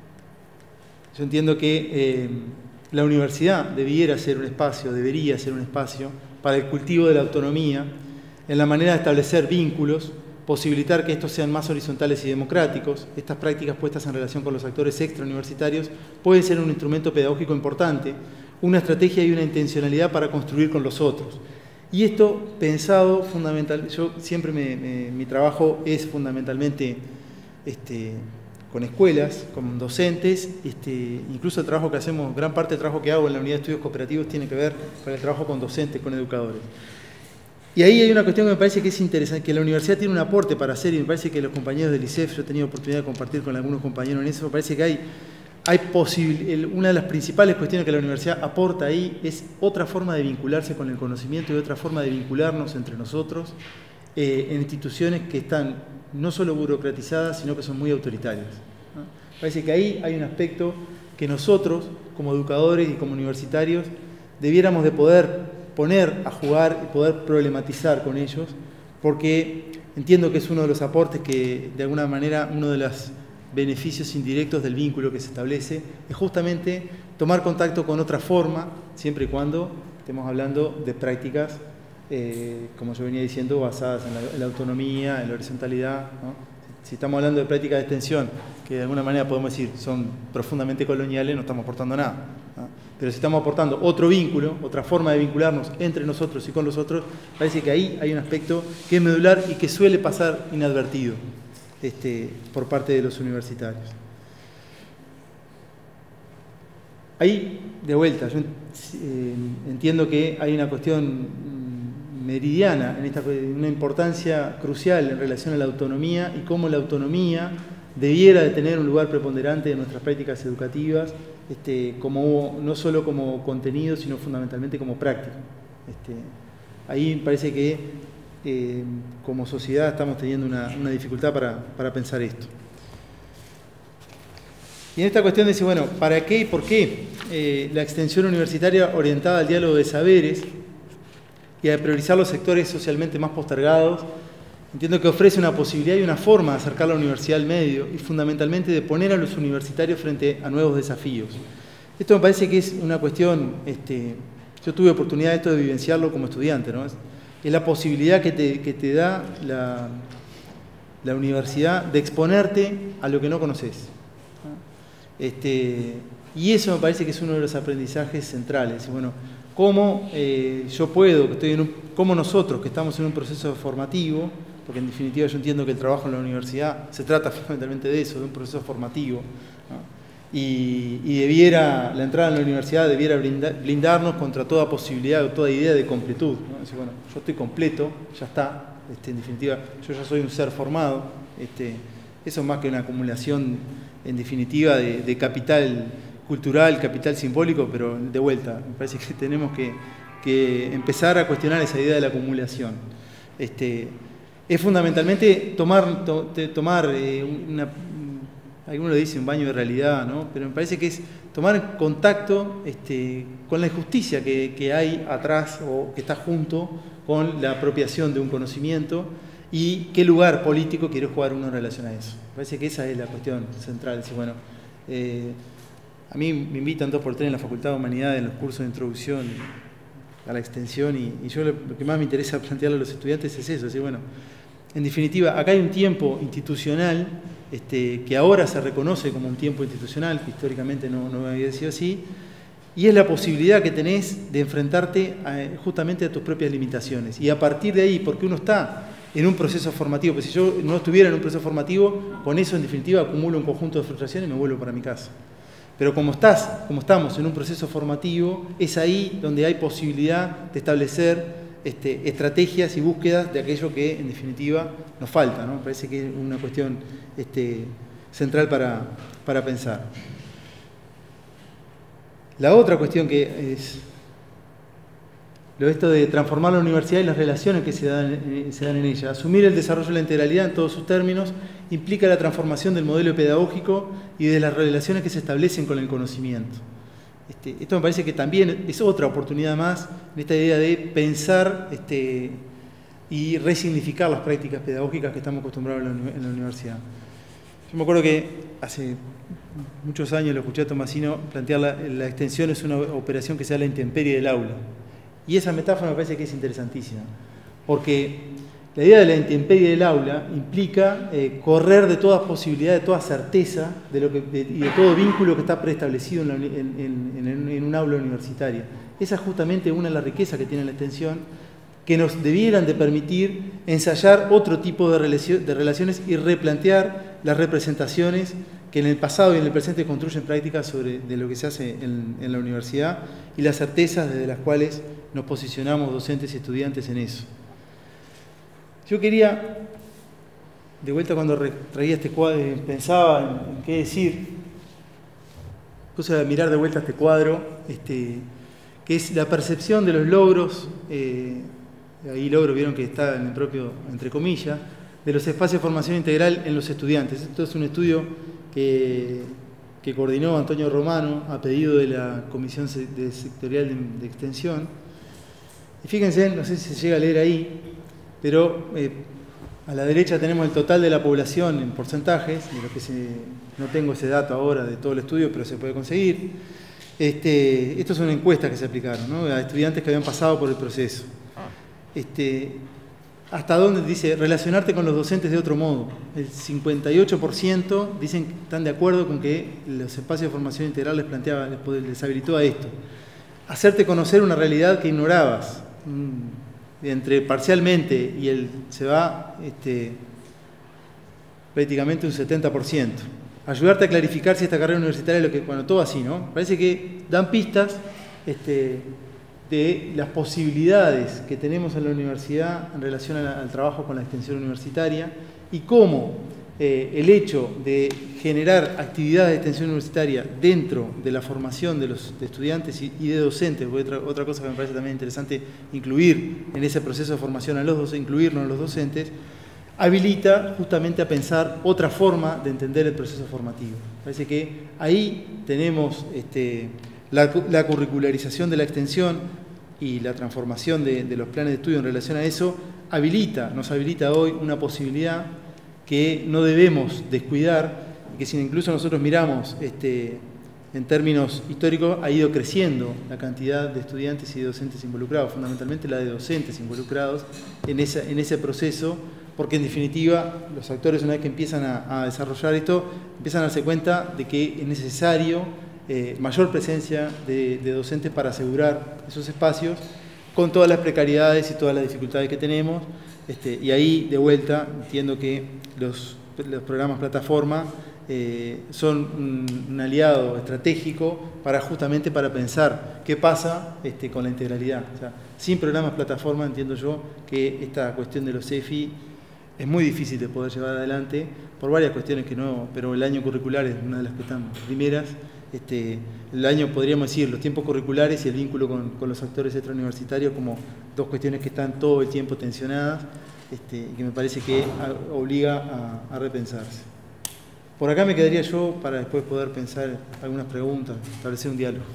yo entiendo que eh, la universidad debiera ser un espacio, debería ser un espacio para el cultivo de la autonomía, en la manera de establecer vínculos, posibilitar que estos sean más horizontales y democráticos. Estas prácticas puestas en relación con los actores extrauniversitarios pueden ser un instrumento pedagógico importante, una estrategia y una intencionalidad para construir con los otros. Y esto pensado fundamental, yo siempre me, me, mi trabajo es fundamentalmente este, con escuelas, con docentes, este, incluso el trabajo que hacemos, gran parte del trabajo que hago en la unidad de estudios cooperativos tiene que ver con el trabajo con docentes, con educadores. Y ahí hay una cuestión que me parece que es interesante, que la universidad tiene un aporte para hacer, y me parece que los compañeros del I C E F, yo he tenido oportunidad de compartir con algunos compañeros en eso, me parece que hay, hay posible, una de las principales cuestiones que la universidad aporta ahí es otra forma de vincularse con el conocimiento y otra forma de vincularnos entre nosotros eh, en instituciones que están no solo burocratizadas, sino que son muy autoritarias, ¿no? Parece que ahí hay un aspecto que nosotros, como educadores y como universitarios, debiéramos de poder poner a jugar y poder problematizar con ellos, porque entiendo que es uno de los aportes que, de alguna manera, uno de los beneficios indirectos del vínculo que se establece, es justamente tomar contacto con otra forma, siempre y cuando estemos hablando de prácticas, eh, como yo venía diciendo, basadas en la, en la autonomía, en la horizontalidad, ¿no? Si estamos hablando de prácticas de extensión, que de alguna manera podemos decir son profundamente coloniales, no estamos aportando nada, ¿no? Pero si estamos aportando otro vínculo, otra forma de vincularnos entre nosotros y con los otros, parece que ahí hay un aspecto que es medular y que suele pasar inadvertido este, por parte de los universitarios. Ahí, de vuelta, yo eh, entiendo que hay una cuestión meridiana, en esta, una importancia crucial en relación a la autonomía y cómo la autonomía debiera de tener un lugar preponderante en nuestras prácticas educativas, este, como, no solo como contenido, sino fundamentalmente como práctica. Este, ahí parece que eh, como sociedad estamos teniendo una, una dificultad para, para pensar esto. Y en esta cuestión de decir, bueno, ¿para qué y por qué eh, la extensión universitaria orientada al diálogo de saberes y a priorizar los sectores socialmente más postergados? Entiendo que ofrece una posibilidad y una forma de acercar la universidad al medio y fundamentalmente de poner a los universitarios frente a nuevos desafíos. Esto me parece que es una cuestión, este, yo tuve oportunidad de esto de vivenciarlo como estudiante, ¿no? Es, es la posibilidad que te, que te da la, la universidad de exponerte a lo que no conoces. Este, y eso me parece que es uno de los aprendizajes centrales. Bueno, cómo eh, yo puedo, que estoy en un, cómo nosotros que estamos en un proceso formativo, porque en definitiva yo entiendo que el trabajo en la universidad se trata fundamentalmente de eso, de un proceso formativo, ¿no? y, y debiera, la entrada en la universidad debiera blindar, blindarnos contra toda posibilidad o toda idea de completud, ¿no? Decir, bueno, yo estoy completo, ya está, este, en definitiva yo ya soy un ser formado, este, eso es más que una acumulación en definitiva de, de capital cultural, capital simbólico, pero de vuelta, me parece que tenemos que, que empezar a cuestionar esa idea de la acumulación. Este, es fundamentalmente tomar, to, tomar eh, una, alguno le dice un baño de realidad, ¿no? Pero me parece que es tomar contacto este, con la injusticia que, que hay atrás o que está junto con la apropiación de un conocimiento y qué lugar político quiere jugar uno en relación a eso. Me parece que esa es la cuestión central. Es decir, bueno, eh, a mí me invitan dos por tres en la Facultad de Humanidades en los cursos de introducción a la extensión y, y yo lo, lo que más me interesa plantearle a los estudiantes es eso, es decir, bueno, en definitiva, acá hay un tiempo institucional este, que ahora se reconoce como un tiempo institucional, que históricamente no, no había sido así, y es la posibilidad que tenés de enfrentarte a, justamente a tus propias limitaciones. Y a partir de ahí, porque uno está en un proceso formativo, pues si yo no estuviera en un proceso formativo, con eso en definitiva acumulo un conjunto de frustraciones y me vuelvo para mi casa. Pero como estás, como estamos en un proceso formativo, es ahí donde hay posibilidad de establecer este, estrategias y búsquedas de aquello que en definitiva nos falta, ¿no? Parece que es una cuestión este, central para, para pensar. La otra cuestión que es lo esto de transformar la universidad y las relaciones que se dan, eh, se dan en ella. Asumir el desarrollo de la integralidad en todos sus términos implica la transformación del modelo pedagógico y de las relaciones que se establecen con el conocimiento. Este, esto me parece que también es otra oportunidad más en esta idea de pensar este, y resignificar las prácticas pedagógicas que estamos acostumbrados en la, en la universidad. Yo me acuerdo que hace muchos años lo escuché a Tomasino plantear la, la extensión es una operación que se da a la intemperie del aula. Y esa metáfora me parece que es interesantísima, porque la idea de la intemperie del aula implica eh, correr de toda posibilidad, de toda certeza de lo que, de, y de todo vínculo que está preestablecido en, la, en, en, en, en un aula universitaria. Esa es justamente una de las riquezas que tiene la extensión, que nos debieran de permitir ensayar otro tipo de, relacio, de relaciones y replantear las representaciones que en el pasado y en el presente construyen prácticas sobre de lo que se hace en, en la universidad y las certezas desde las cuales nos posicionamos docentes y estudiantes en eso. Yo quería, de vuelta cuando traía este cuadro, pensaba en, en qué decir, puse a mirar de vuelta este cuadro, este, que es la percepción de los logros, eh, ahí logro, vieron que está en el propio, entre comillas, de los espacios de formación integral en los estudiantes. Esto es un estudio que, que coordinó Antonio Romano a pedido de la Comisión de Sectorial de, de Extensión. Y fíjense, no sé si se llega a leer ahí, pero eh, a la derecha tenemos el total de la población en porcentajes, de lo que se, no tengo ese dato ahora de todo el estudio, pero se puede conseguir. Este, esto es una encuesta que se aplicaron, ¿no? A estudiantes que habían pasado por el proceso. Este, ¿Hasta dónde? Dice, relacionarte con los docentes de otro modo. El cincuenta y ocho por ciento dicen que están de acuerdo con que los espacios de formación integral les, planteaba, les, les habilitó a esto. Hacerte conocer una realidad que ignorabas. Entre parcialmente y el se va este, prácticamente un setenta por ciento. Ayudarte a clarificar si esta carrera universitaria es lo que, bueno, todo así, ¿no? Parece que dan pistas este, de las posibilidades que tenemos en la universidad en relación a, al trabajo con la extensión universitaria y cómo eh, el hecho de generar actividades de extensión universitaria dentro de la formación de los de estudiantes y, y de docentes, otra, otra cosa que me parece también interesante incluir en ese proceso de formación a los docentes, incluirnos a los docentes, habilita justamente a pensar otra forma de entender el proceso formativo. Parece que ahí tenemos este, la, la curricularización de la extensión y la transformación de, de los planes de estudio en relación a eso, habilita, nos habilita hoy una posibilidad que no debemos descuidar, que si incluso nosotros miramos este, en términos históricos, ha ido creciendo la cantidad de estudiantes y de docentes involucrados, fundamentalmente la de docentes involucrados en, esa, en ese proceso, porque en definitiva los actores, una vez que empiezan a, a desarrollar esto, empiezan a darse cuenta de que es necesario eh, mayor presencia de, de docentes para asegurar esos espacios, con todas las precariedades y todas las dificultades que tenemos. Este, y ahí, de vuelta, entiendo que los, los programas plataforma eh, son un, un aliado estratégico para justamente para pensar qué pasa este, con la integralidad. O sea, sin programas plataforma entiendo yo que esta cuestión de los C F I es muy difícil de poder llevar adelante por varias cuestiones que no, pero el año curricular es una de las que están primeras. Este, el año, podríamos decir, los tiempos curriculares y el vínculo con, con los actores extrauniversitarios como dos cuestiones que están todo el tiempo tensionadas este, y que me parece que a, obliga a, a repensarse. Por acá me quedaría yo para después poder pensar algunas preguntas, establecer un diálogo.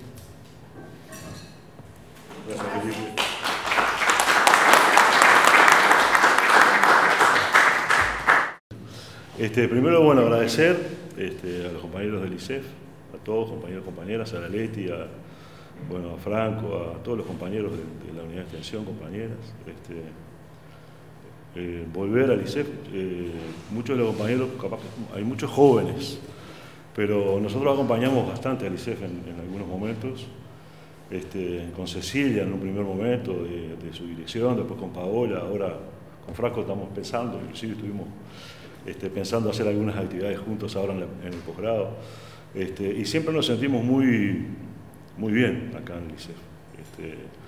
Este, primero, bueno, agradecer este, a los compañeros del I C E F, a todos, compañeros y compañeras, a la Leti, a, bueno, a Franco, a todos los compañeros de, de la unidad de extensión, compañeras. Este, eh, volver al I C E F, eh, muchos de los compañeros, capaz que hay muchos jóvenes, pero nosotros acompañamos bastante al I C E F en, en algunos momentos, este, con Cecilia en un primer momento de, de su dirección, después con Paola, ahora con Franco estamos pensando, inclusive estuvimos este, pensando hacer algunas actividades juntos ahora en, la, en el posgrado. Este, y siempre nos sentimos muy, muy bien acá en el I C E F. Este,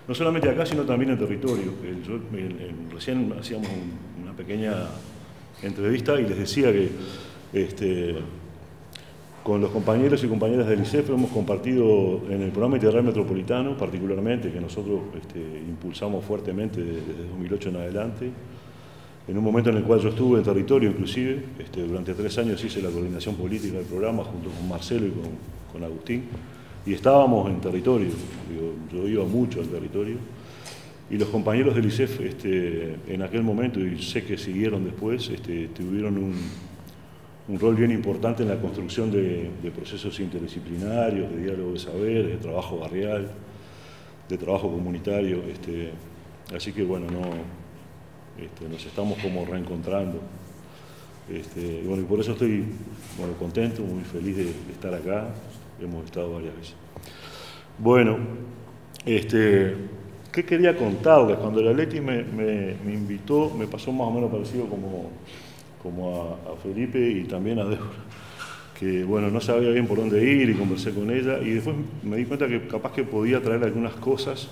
no solamente acá, sino también en territorio. Yo, en, en, recién hacíamos un, una pequeña entrevista y les decía que este, con los compañeros y compañeras del I C E F hemos compartido en el programa integral metropolitano, particularmente, que nosotros este, impulsamos fuertemente desde dos mil ocho en adelante, en un momento en el cual yo estuve en territorio inclusive, este, durante tres años hice la coordinación política del programa junto con Marcelo y con, con Agustín, y estábamos en territorio, digo, yo iba mucho al territorio, y los compañeros del I C E F este, en aquel momento, y sé que siguieron después, este, tuvieron un, un rol bien importante en la construcción de, de procesos interdisciplinarios, de diálogo de saberes, de trabajo barrial, de trabajo comunitario, este, así que bueno, no... Este, nos estamos como reencontrando. Este, y bueno, y por eso estoy bueno, contento, muy feliz de, de estar acá. Hemos estado varias veces. Bueno, este, ¿qué quería contarles? Cuando la Leti me, me, me invitó, me pasó más o menos parecido como, como a, a Felipe y también a Débora, que bueno, no sabía bien por dónde ir y conversé con ella y después me di cuenta que capaz que podía traer algunas cosas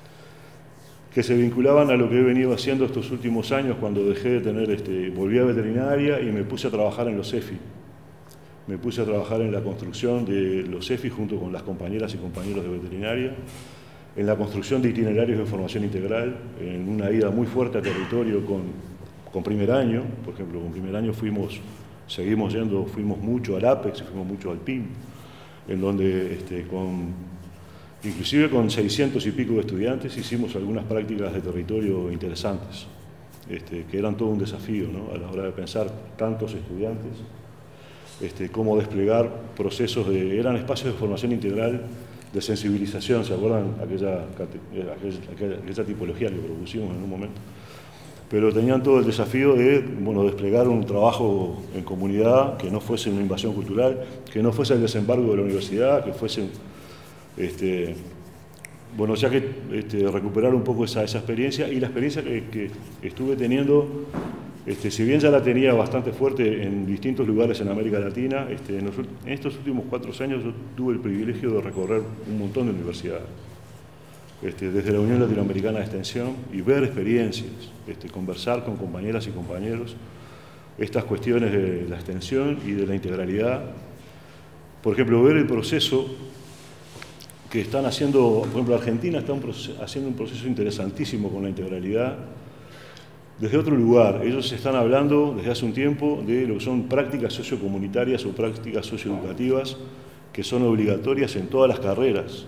que se vinculaban a lo que he venido haciendo estos últimos años cuando dejé de tener, este, volví a veterinaria y me puse a trabajar en los E F I. Me puse a trabajar en la construcción de los E F I junto con las compañeras y compañeros de veterinaria, en la construcción de itinerarios de formación integral, en una ida muy fuerte a territorio con, con primer año. Por ejemplo, con primer año fuimos, seguimos yendo, fuimos mucho al APEX, fuimos mucho al P I M, en donde este, con... Inclusive con seiscientos y pico de estudiantes hicimos algunas prácticas de territorio interesantes, este, que eran todo un desafío, ¿no? A la hora de pensar tantos estudiantes, este, cómo desplegar procesos de... Eran espacios de formación integral, de sensibilización, ¿se acuerdan? Aquella, aquella, aquella, aquella tipología que propusimos en un momento. Pero tenían todo el desafío de bueno, desplegar un trabajo en comunidad que no fuese una invasión cultural, que no fuese el desembarco de la universidad, que fuese... Este, bueno, ya que este, recuperar un poco esa, esa experiencia y la experiencia que, que estuve teniendo, este, si bien ya la tenía bastante fuerte en distintos lugares en América Latina, este, en, los, en estos últimos cuatro años yo tuve el privilegio de recorrer un montón de universidades, este, desde la Unión Latinoamericana de Extensión y ver experiencias, este, conversar con compañeras y compañeros estas cuestiones de la extensión y de la integralidad. Por ejemplo, ver el proceso que están haciendo, por ejemplo, Argentina está un proceso, haciendo un proceso interesantísimo con la integralidad desde otro lugar. Ellos están hablando desde hace un tiempo de lo que son prácticas sociocomunitarias o prácticas socioeducativas que son obligatorias en todas las carreras,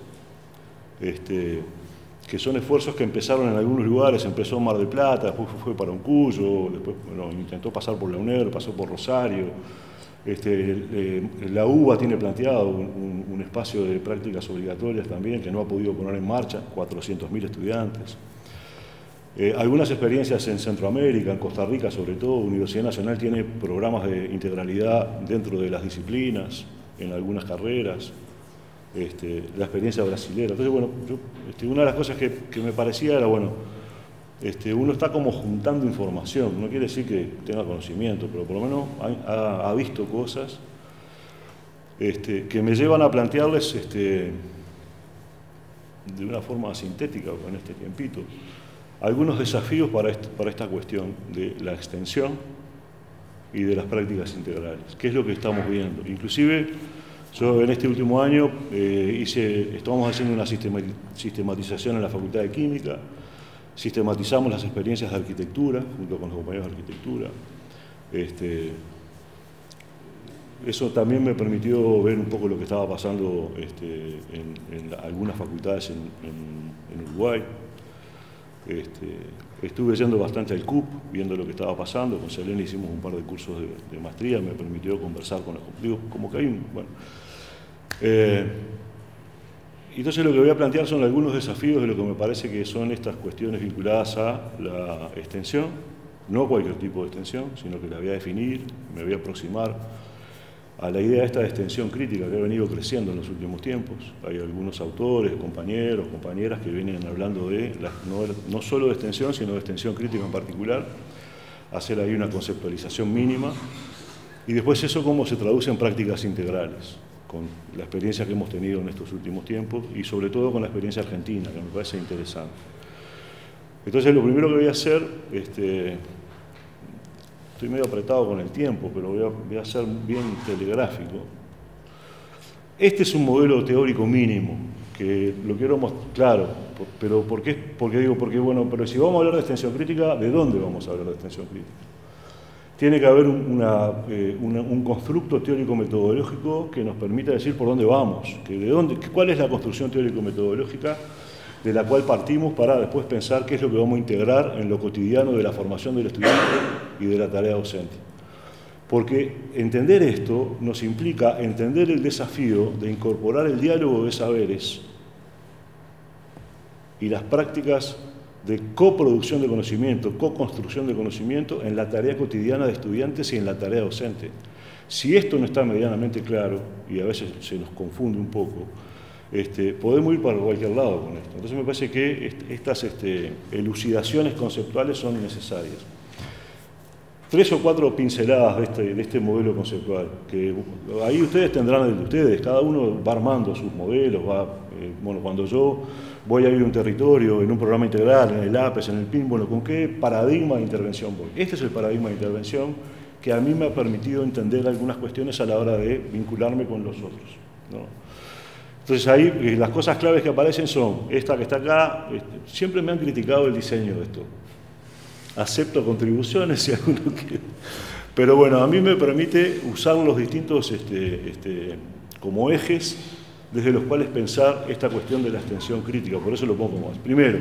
este, que son esfuerzos que empezaron en algunos lugares, empezó en Mar del Plata, después fue para Uncuyo, después bueno, intentó pasar por la UNER, pasó por Rosario. Este, eh, la U B A tiene planteado un, un, un espacio de prácticas obligatorias también que no ha podido poner en marcha, cuatrocientos mil estudiantes. Eh, algunas experiencias en Centroamérica, en Costa Rica sobre todo, Universidad Nacional tiene programas de integralidad dentro de las disciplinas, en algunas carreras, este, la experiencia brasilera. Entonces, bueno, yo, este, una de las cosas que, que me parecía era, bueno, Este, uno está como juntando información, no quiere decir que tenga conocimiento, pero por lo menos ha, ha, ha visto cosas este, que me llevan a plantearles este, de una forma sintética en este tiempito algunos desafíos para, este, para esta cuestión de la extensión y de las prácticas integrales. ¿Qué es lo que estamos viendo? Inclusive yo en este último año eh, hice, estamos haciendo una sistematización en la Facultad de Química. Sistematizamos las experiencias de arquitectura, junto con los compañeros de arquitectura. Este, eso también me permitió ver un poco lo que estaba pasando este, en, en algunas facultades en, en, en Uruguay. Este, estuve yendo bastante al C U P, viendo lo que estaba pasando. Con Selene hicimos un par de cursos de, de maestría, me permitió conversar con los compañeros. Como que hay un... Bueno, eh, Entonces lo que voy a plantear son algunos desafíos de lo que me parece que son estas cuestiones vinculadas a la extensión, no cualquier tipo de extensión, sino que la voy a definir, me voy a aproximar a la idea esta de extensión crítica que ha venido creciendo en los últimos tiempos. Hay algunos autores, compañeros, compañeras que vienen hablando de, la, no, no solo de extensión, sino de extensión crítica en particular, hacer ahí una conceptualización mínima, y después eso cómo se traduce en prácticas integrales. con la experiencia que hemos tenido en estos últimos tiempos y sobre todo con la experiencia argentina, que me parece interesante. Entonces, lo primero que voy a hacer, este, estoy medio apretado con el tiempo, pero voy a, voy a ser bien telegráfico. Este es un modelo teórico mínimo, que lo quiero mostrar, claro, pero ¿por qué? Porque digo, porque bueno, pero si vamos a hablar de extensión crítica, ¿de dónde vamos a hablar de extensión crítica? Tiene que haber una, eh, una, un constructo teórico-metodológico que nos permita decir por dónde vamos, que de dónde, cuál es la construcción teórico-metodológica de la cual partimos para después pensar qué es lo que vamos a integrar en lo cotidiano de la formación del estudiante y de la tarea docente. Porque entender esto nos implica entender el desafío de incorporar el diálogo de saberes y las prácticas de coproducción de conocimiento, co-construcción de conocimiento en la tarea cotidiana de estudiantes y en la tarea docente. Si esto no está medianamente claro, y a veces se nos confunde un poco, este, podemos ir para cualquier lado con esto. Entonces me parece que est estas este, elucidaciones conceptuales son necesarias. Tres o cuatro pinceladas de este, de este modelo conceptual, que ahí ustedes tendrán el de ustedes, cada uno va armando sus modelos, va, eh, bueno, cuando yo voy a ir a un territorio, en un programa integral, en el A P E S, en el P I N, bueno, ¿con qué paradigma de intervención voy? Este es el paradigma de intervención que a mí me ha permitido entender algunas cuestiones a la hora de vincularme con los otros, ¿no? Entonces ahí eh, las cosas claves que aparecen son, esta que está acá, este, siempre me han criticado el diseño de esto. Acepto contribuciones si alguno quiere. Pero bueno, a mí me permite usar los distintos este, este, como ejes desde los cuales pensar esta cuestión de la extensión crítica, por eso lo pongo más. Primero,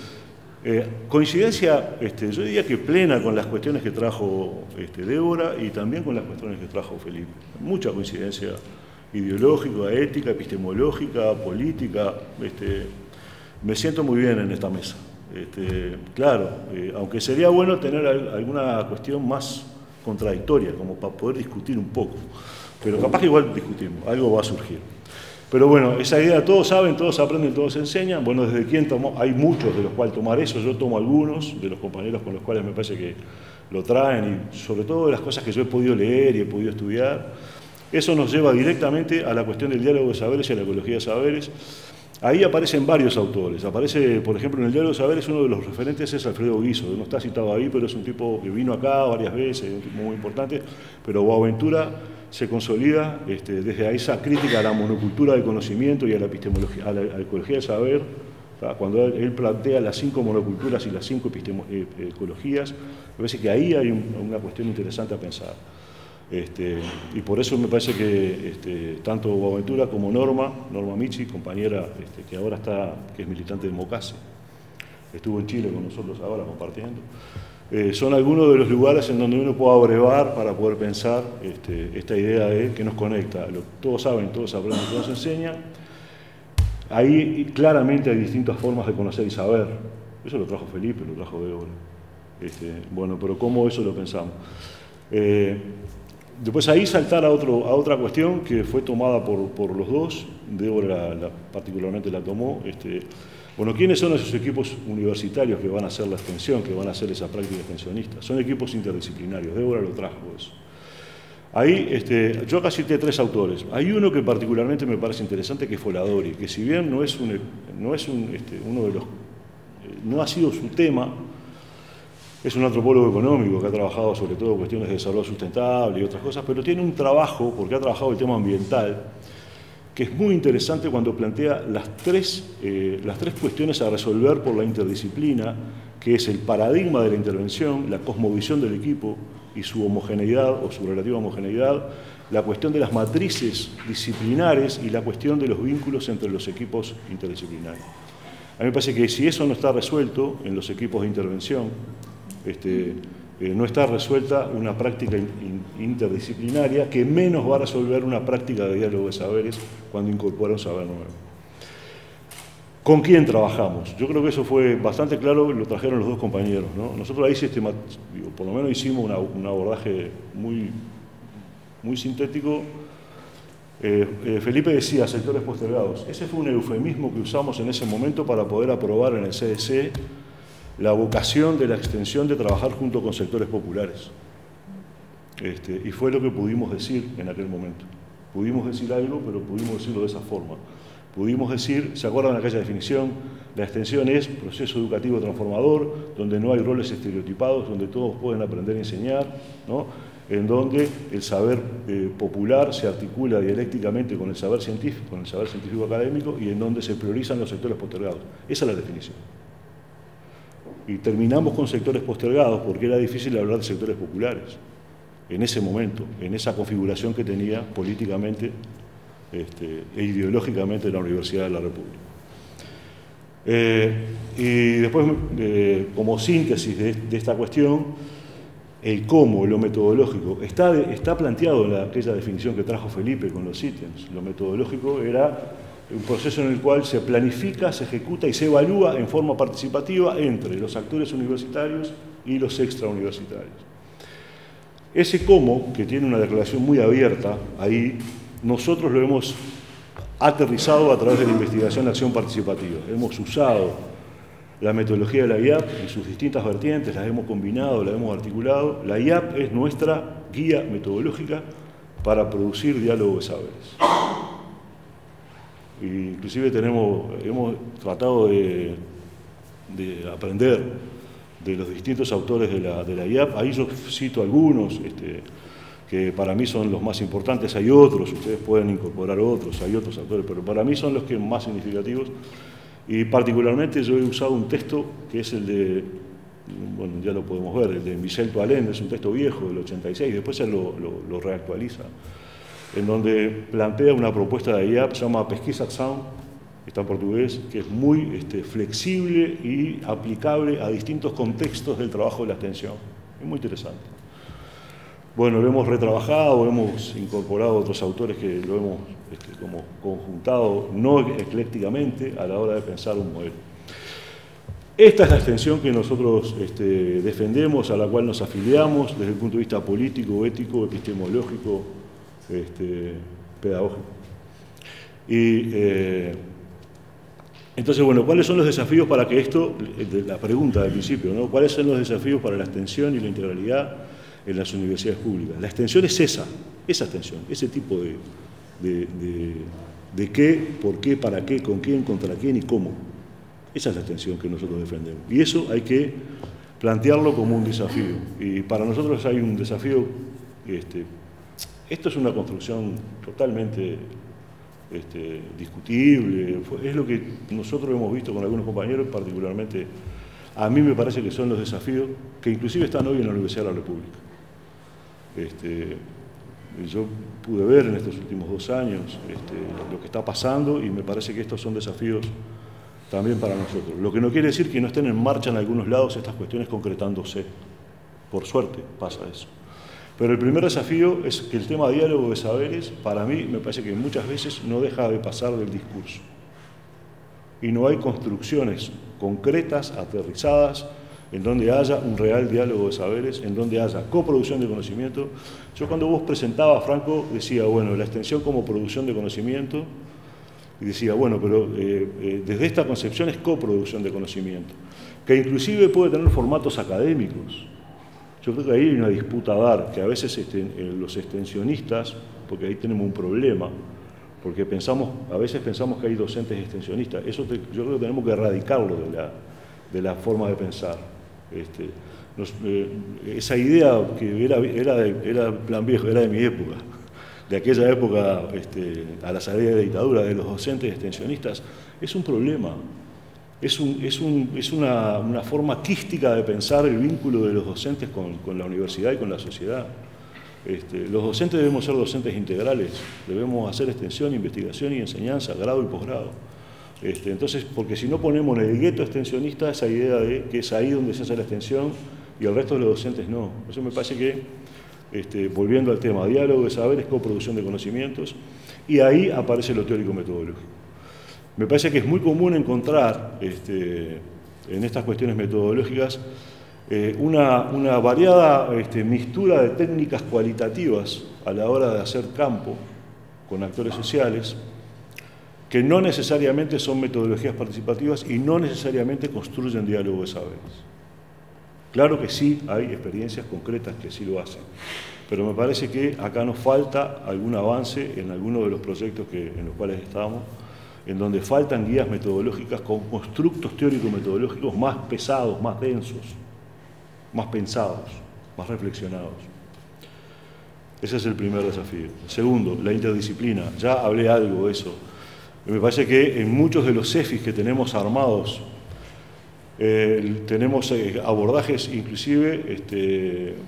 eh, coincidencia, este, yo diría que plena con las cuestiones que trajo este, Débora y también con las cuestiones que trajo Felipe. Mucha coincidencia ideológica, ética, epistemológica, política. Este, me siento muy bien en esta mesa. Este, claro, eh, aunque sería bueno tener alguna cuestión más contradictoria, como para poder discutir un poco, pero capaz que igual discutimos, algo va a surgir. Pero bueno, esa idea, todos saben, todos aprenden, todos enseñan. Bueno, desde quién tomó, hay muchos de los cuales tomar eso, yo tomo algunos de los compañeros con los cuales me parece que lo traen, y sobre todo de las cosas que yo he podido leer y he podido estudiar. Eso nos lleva directamente a la cuestión del diálogo de saberes y a la ecología de saberes. Ahí aparecen varios autores. Aparece, por ejemplo, en el diálogo de saberes, uno de los referentes es Alfredo Guizo. No está citado ahí, pero es un tipo que vino acá varias veces, un tipo muy importante. Pero Boaventura se consolida este, desde esa crítica a la monocultura del conocimiento y a la epistemología, a la, a la ecología del saber, ¿tá? Cuando él, él plantea las cinco monoculturas y las cinco eh, ecologías, me parece que ahí hay un, una cuestión interesante a pensar. Este, y por eso me parece que este, tanto Boaventura como Norma, Norma Michi, compañera este, que ahora está, que es militante de Mocase, estuvo en Chile con nosotros ahora compartiendo, eh, son algunos de los lugares en donde uno puede abrevar para poder pensar este, esta idea de que nos conecta. Lo, todos saben, todos aprenden, todos enseñan. Ahí claramente hay distintas formas de conocer y saber. Eso lo trajo Felipe, lo trajo Débora. Este, bueno, pero ¿cómo eso lo pensamos? Eh, Después ahí saltar a, otro, a otra cuestión que fue tomada por, por los dos, Débora la, la, particularmente la tomó. Este, bueno, ¿quiénes son esos equipos universitarios que van a hacer la extensión, que van a hacer esa práctica extensionista? Son equipos interdisciplinarios, Débora lo trajo eso. Ahí, este, yo acá cité tres autores. Hay uno que particularmente me parece interesante, que es Foladori, que si bien no es, un, no es un, este, uno de los... no ha sido su tema. Es un antropólogo económico que ha trabajado sobre todo cuestiones de desarrollo sustentable y otras cosas, pero tiene un trabajo, porque ha trabajado el tema ambiental, que es muy interesante cuando plantea las tres, eh, las tres cuestiones a resolver por la interdisciplina, que es el paradigma de la intervención, la cosmovisión del equipo y su homogeneidad o su relativa homogeneidad, la cuestión de las matrices disciplinares y la cuestión de los vínculos entre los equipos interdisciplinarios. A mí me parece que si eso no está resuelto en los equipos de intervención, Este, eh, no está resuelta una práctica in, in, interdisciplinaria que menos va a resolver una práctica de diálogo de saberes cuando incorpora un saber nuevo. ¿Con quién trabajamos? Yo creo que eso fue bastante claro, lo trajeron los dos compañeros, ¿no? Nosotros ahí sistema, digo, por lo menos hicimos una, un abordaje muy, muy sintético. Eh, eh, Felipe decía sectores postergados. Ese fue un eufemismo que usamos en ese momento para poder aprobar en el C D C la vocación de la extensión de trabajar junto con sectores populares. Este, y fue lo que pudimos decir en aquel momento. Pudimos decir algo, pero pudimos decirlo de esa forma. Pudimos decir, ¿se acuerdan de aquella definición? La extensión es proceso educativo transformador, donde no hay roles estereotipados, donde todos pueden aprender a enseñar, ¿no? En donde el saber eh, popular se articula dialécticamente con el saber científico, con el saber científico académico, y en donde se priorizan los sectores postergados. Esa es la definición. Y terminamos con sectores postergados porque era difícil hablar de sectores populares en ese momento, en esa configuración que tenía políticamente este, e ideológicamente la Universidad de la República. Eh, y después, eh, como síntesis de, de esta cuestión, el cómo, lo metodológico, está, está planteado en la, aquella definición que trajo Felipe con los ítems. Lo metodológico era un proceso en el cual se planifica, se ejecuta y se evalúa en forma participativa entre los actores universitarios y los extrauniversitarios. Ese cómo, que tiene una declaración muy abierta, ahí nosotros lo hemos aterrizado a través de la investigación de acción participativa. Hemos usado la metodología de la I A P en sus distintas vertientes, las hemos combinado, las hemos articulado. La I A P es nuestra guía metodológica para producir diálogo de saberes. Inclusive tenemos, hemos tratado de, de aprender de los distintos autores de la, de la I A P. Ahí yo cito algunos este, que para mí son los más importantes. Hay otros, ustedes pueden incorporar otros, hay otros autores, pero para mí son los que más significativos. Y particularmente yo he usado un texto que es el de, bueno, ya lo podemos ver, el de Michel Toalén, es un texto viejo del ochenta y seis, después él lo, lo, lo reactualiza, en donde plantea una propuesta de I A P, se llama Pesquisa-Ação, está en portugués, que es muy este, flexible y aplicable a distintos contextos del trabajo de la extensión. Es muy interesante. Bueno, lo hemos retrabajado, hemos incorporado otros autores que lo hemos este, como conjuntado, no eclécticamente, a la hora de pensar un modelo. Esta es la extensión que nosotros este, defendemos, a la cual nos afiliamos desde el punto de vista político, ético, epistemológico, este, pedagógico. Y eh, entonces, bueno, ¿cuáles son los desafíos para que esto, la pregunta del principio, ¿no? ¿Cuáles son los desafíos para la extensión y la integralidad en las universidades públicas? La extensión es esa, esa extensión, ese tipo de, de, de, de qué, por qué, para qué, con quién, contra quién y cómo. Esa es la extensión que nosotros defendemos. Y eso hay que plantearlo como un desafío. Y para nosotros hay un desafío, este, esto es una construcción totalmente este, discutible, es lo que nosotros hemos visto con algunos compañeros, particularmente a mí me parece que son los desafíos que inclusive están hoy en la Universidad de la República. Este, yo pude ver en estos últimos dos años este, lo que está pasando y me parece que estos son desafíos también para nosotros. Lo que no quiere decir que no estén en marcha en algunos lados estas cuestiones concretándose. Por suerte pasa eso. Pero el primer desafío es que el tema diálogo de saberes, para mí, me parece que muchas veces no deja de pasar del discurso. Y no hay construcciones concretas, aterrizadas, en donde haya un real diálogo de saberes, en donde haya coproducción de conocimiento. Yo cuando vos presentabas, Franco, decía, bueno, la extensión como producción de conocimiento, y decía, bueno, pero eh, eh, desde esta concepción es coproducción de conocimiento, que inclusive puede tener formatos académicos. Yo creo que ahí hay una disputa a dar, que a veces este, eh, los extensionistas, porque ahí tenemos un problema, porque pensamos, a veces pensamos que hay docentes extensionistas. Eso te, yo creo que tenemos que erradicarlo de la, de la forma de pensar. Este, nos, eh, esa idea que era, era, de, era plan viejo, era de mi época, de aquella época este, a la salida de la dictadura, de los docentes extensionistas, es un problema. Es, un, es, un, es una, una forma quística de pensar el vínculo de los docentes con, con la universidad y con la sociedad. Este, los docentes debemos ser docentes integrales, debemos hacer extensión, investigación y enseñanza, grado y posgrado. Este, entonces, porque si no ponemos en el gueto extensionista esa idea de que es ahí donde se hace la extensión y el resto de los docentes no. Eso me parece que, este, volviendo al tema, diálogo de saberes, coproducción de conocimientos, y ahí aparece lo teórico-metodológico. Me parece que es muy común encontrar este, en estas cuestiones metodológicas eh, una, una variada este, mixtura de técnicas cualitativas a la hora de hacer campo con actores sociales, que no necesariamente son metodologías participativas y no necesariamente construyen diálogo de saberes. Claro que sí hay experiencias concretas que sí lo hacen, pero me parece que acá nos falta algún avance en algunos de los proyectos que, en los cuales estamos, en donde faltan guías metodológicas con constructos teórico-metodológicos más pesados, más densos, más pensados, más reflexionados. Ese es el primer desafío. Segundo, la interdisciplina. Ya hablé algo de eso. Me parece que en muchos de los C E F I s que tenemos armados, eh, tenemos eh, abordajes inclusive este, eh,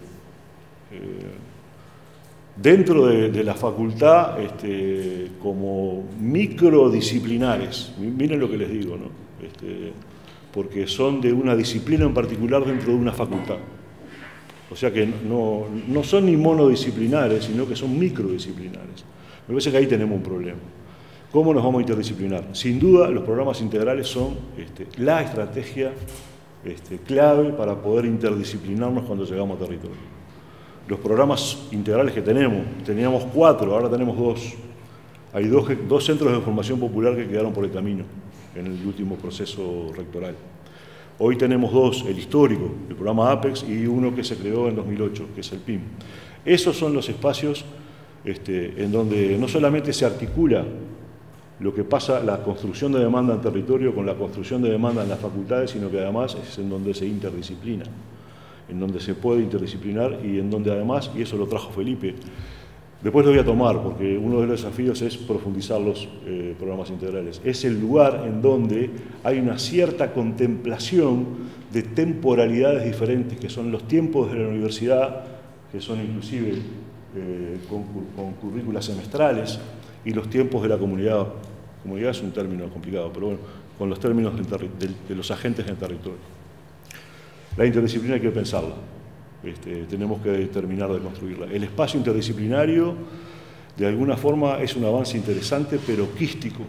dentro de, de la facultad este, como microdisciplinares. Miren lo que les digo, ¿no? Este, porque son de una disciplina en particular dentro de una facultad. O sea que no, no son ni monodisciplinares, sino que son microdisciplinares. Me parece que ahí tenemos un problema. ¿Cómo nos vamos a interdisciplinar? Sin duda, los programas integrales son este, la estrategia este, clave para poder interdisciplinarnos cuando llegamos a territorio. Los programas integrales que tenemos, teníamos cuatro, ahora tenemos dos. Hay dos, dos centros de formación popular que quedaron por el camino en el último proceso rectoral. Hoy tenemos dos, el histórico, el programa APEX, y uno que se creó en dos mil ocho, que es el P I M. Esos son los espacios este, en donde no solamente se articula lo que pasa, la construcción de demanda en territorio con la construcción de demanda en las facultades, sino que además es en donde se interdisciplina, en donde se puede interdisciplinar y en donde además, y eso lo trajo Felipe, después lo voy a tomar porque uno de los desafíos es profundizar los eh, programas integrales. Es el lugar en donde hay una cierta contemplación de temporalidades diferentes, que son los tiempos de la universidad, que son inclusive eh, con, con currículas semestrales, y los tiempos de la comunidad. Comunidad es un término complicado, pero bueno, con los términos del de, de los agentes en el territorio. La interdisciplina hay que pensarla. Este, tenemos que terminar de construirla. El espacio interdisciplinario, de alguna forma, es un avance interesante, pero quístico.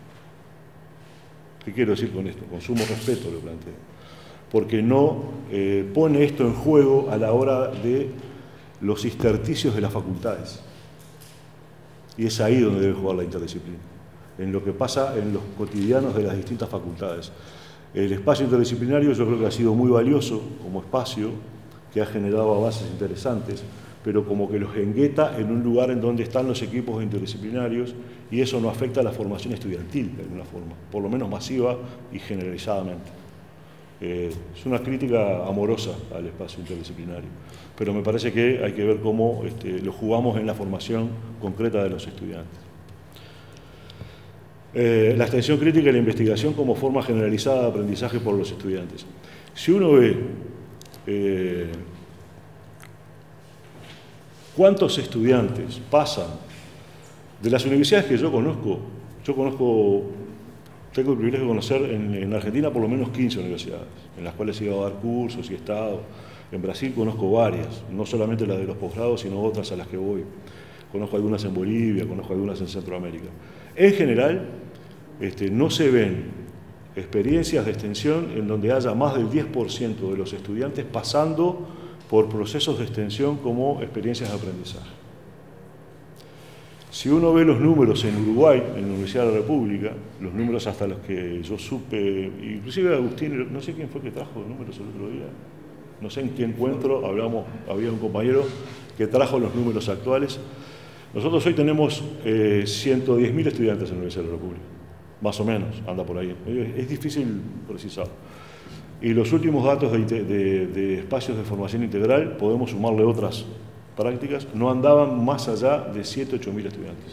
¿Qué quiero decir con esto? Con sumo respeto lo planteo. Porque no eh, pone esto en juego a la hora de los intersticios de las facultades. Y es ahí donde debe jugar la interdisciplina, en lo que pasa en los cotidianos de las distintas facultades. El espacio interdisciplinario yo creo que ha sido muy valioso como espacio, que ha generado avances interesantes, pero como que los engueta en un lugar en donde están los equipos interdisciplinarios y eso no afecta a la formación estudiantil de alguna forma, por lo menos masiva y generalizadamente. Eh, es una crítica amorosa al espacio interdisciplinario, pero me parece que hay que ver cómo este, lo jugamos en la formación concreta de los estudiantes. Eh, la extensión crítica y la investigación como forma generalizada de aprendizaje por los estudiantes. Si uno ve eh, cuántos estudiantes pasan de las universidades que yo conozco, yo conozco, tengo el privilegio de conocer en, en Argentina por lo menos quince universidades, en las cuales he ido a dar cursos y he estado. En Brasil conozco varias, no solamente las de los posgrados, sino otras a las que voy. Conozco algunas en Bolivia, conozco algunas en Centroamérica. En general, este, no se ven experiencias de extensión en donde haya más del diez por ciento de los estudiantes pasando por procesos de extensión como experiencias de aprendizaje. Si uno ve los números en Uruguay, en la Universidad de la República, los números hasta los que yo supe, inclusive Agustín, no sé quién fue que trajo los números el otro día, no sé en qué encuentro, hablamos, había un compañero que trajo los números actuales. Nosotros hoy tenemos eh, ciento diez mil estudiantes en la Universidad de la República, más o menos, anda por ahí. Es difícil precisar. Y los últimos datos de, de, de espacios de formación integral, podemos sumarle otras prácticas, no andaban más allá de siete, ocho mil estudiantes.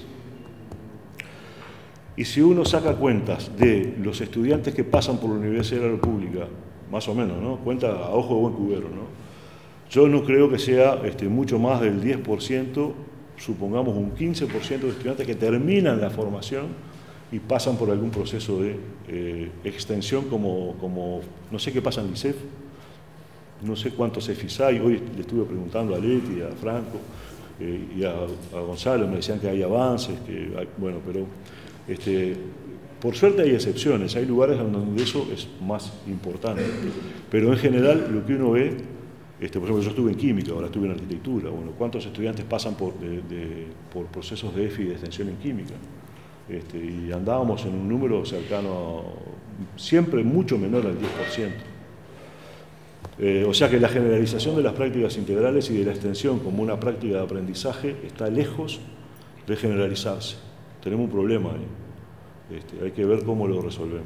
Y si uno saca cuentas de los estudiantes que pasan por la Universidad de la República, más o menos, ¿no? Cuenta a ojo de buen cubero, ¿no? Yo no creo que sea este, mucho más del diez por ciento, supongamos un quince por ciento de estudiantes que terminan la formación y pasan por algún proceso de eh, extensión como, como, no sé qué pasa en el I C E F, no sé cuántos C E F I S hay, hoy le estuve preguntando a Leti, a Franco eh, y a, a Gonzalo, me decían que hay avances, que hay, bueno, pero este, por suerte hay excepciones, hay lugares donde eso es más importante, pero en general lo que uno ve, este, por ejemplo yo estuve en química, ahora estuve en arquitectura, bueno, ¿cuántos estudiantes pasan por, de, de, por procesos de E F I de extensión en química? Este, y andábamos en un número cercano, a, siempre mucho menor al diez por ciento. Eh, o sea que la generalización de las prácticas integrales y de la extensión como una práctica de aprendizaje está lejos de generalizarse. Tenemos un problema ahí. Este, hay que ver cómo lo resolvemos.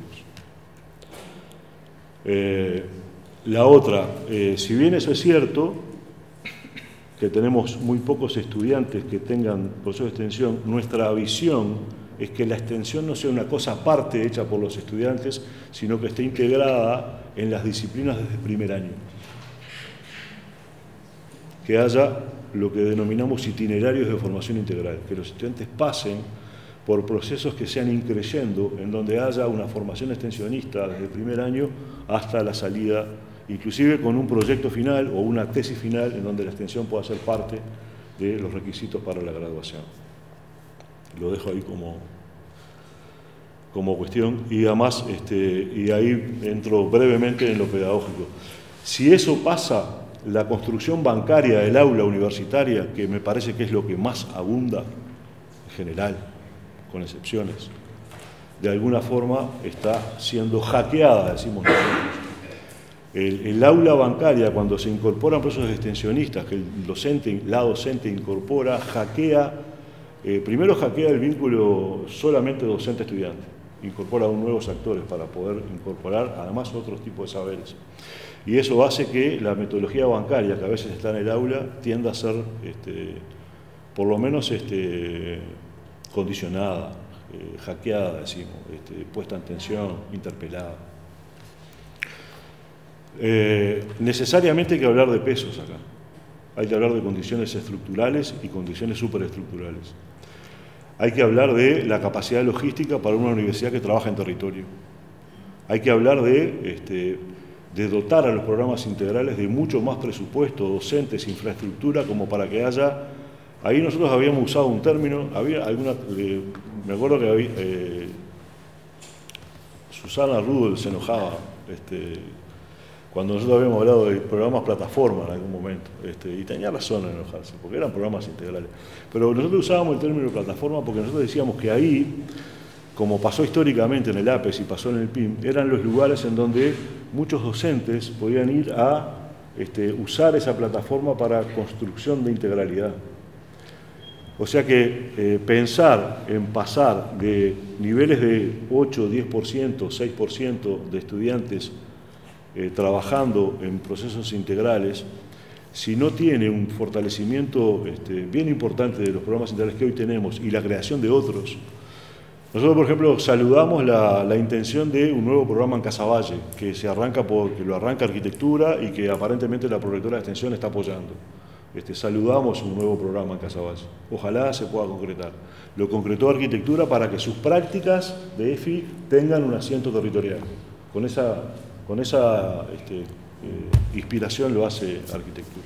Eh, la otra, eh, si bien eso es cierto, que tenemos muy pocos estudiantes que tengan proceso de extensión, nuestra visión es que la extensión no sea una cosa aparte hecha por los estudiantes, sino que esté integrada en las disciplinas desde el primer año. Que haya lo que denominamos itinerarios de formación integral, que los estudiantes pasen por procesos que sean increyendo, en donde haya una formación extensionista desde el primer año hasta la salida, inclusive con un proyecto final o una tesis final en donde la extensión pueda ser parte de los requisitos para la graduación. Lo dejo ahí como, como cuestión y además, este, y ahí entro brevemente en lo pedagógico. Si eso pasa, la construcción bancaria del aula universitaria, que me parece que es lo que más abunda en general, con excepciones, de alguna forma está siendo hackeada, decimos nosotros. El, el aula bancaria, cuando se incorporan procesos extensionistas, que el docente, la docente incorpora, hackea, eh, primero hackea el vínculo solamente docente-estudiante, incorpora un nuevos actores para poder incorporar además otros tipos de saberes. Y eso hace que la metodología bancaria, que a veces está en el aula, tienda a ser, este, por lo menos, este, condicionada, eh, hackeada, decimos, este, puesta en tensión, interpelada. Eh, necesariamente hay que hablar de pesos acá. Hay que hablar de condiciones estructurales y condiciones superestructurales. Hay que hablar de la capacidad logística para una universidad que trabaja en territorio. Hay que hablar de, este, de dotar a los programas integrales de mucho más presupuesto, docentes, infraestructura, como para que haya... Ahí nosotros habíamos usado un término, había alguna... Eh, me acuerdo que había, eh, Susana Rudolph se enojaba, este, cuando nosotros habíamos hablado de programas plataforma en algún momento, este, y tenía razón en enojarse, porque eran programas integrales. Pero nosotros usábamos el término plataforma porque nosotros decíamos que ahí, como pasó históricamente en el APES y pasó en el P I M, eran los lugares en donde muchos docentes podían ir a este, usar esa plataforma para construcción de integralidad. O sea que eh, pensar en pasar de niveles de ocho, diez por ciento, seis por ciento de estudiantes eh, trabajando en procesos integrales, si no tiene un fortalecimiento este, bien importante de los programas integrales que hoy tenemos y la creación de otros. Nosotros, por ejemplo, saludamos la, la intención de un nuevo programa en Casaballe, que se arranca por, que lo arranca Arquitectura y que aparentemente la Prorectora de Extensión está apoyando. Este, saludamos un nuevo programa en Casaballe. Ojalá se pueda concretar. Lo concretó Arquitectura para que sus prácticas de E F I tengan un asiento territorial. Con esa, con esa este, eh, inspiración lo hace Arquitectura.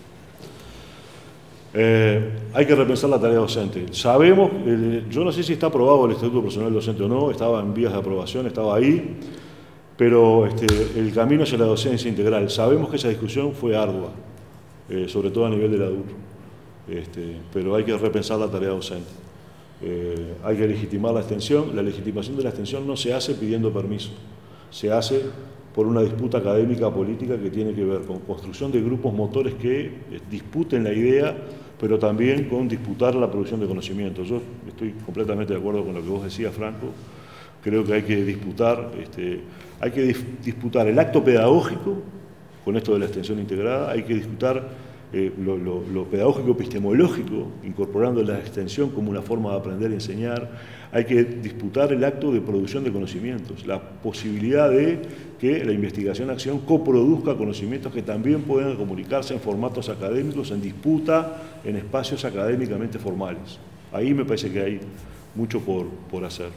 Eh, hay que repensar la tarea docente. Sabemos, eh, yo no sé si está aprobado el Estatuto Profesional Docente o no, estaba en vías de aprobación, estaba ahí, pero este, el camino hacia la docencia integral. Sabemos que esa discusión fue ardua. Eh, sobre todo a nivel de la D U R, este, pero hay que repensar la tarea docente. Eh, hay que legitimar la extensión. La legitimación de la extensión no se hace pidiendo permiso, se hace por una disputa académica política que tiene que ver con construcción de grupos motores que eh, disputen la idea, pero también con disputar la producción de conocimiento. Yo estoy completamente de acuerdo con lo que vos decías, Franco. Creo que hay que disputar, este, hay que dis disputar el acto pedagógico. Con esto de la extensión integrada, hay que disputar eh, lo, lo, lo pedagógico epistemológico, incorporando la extensión como una forma de aprender y enseñar. Hay que disputar el acto de producción de conocimientos, la posibilidad de que la investigación-acción coproduzca conocimientos que también puedan comunicarse en formatos académicos, en disputa, en espacios académicamente formales. Ahí me parece que hay mucho por, por hacer.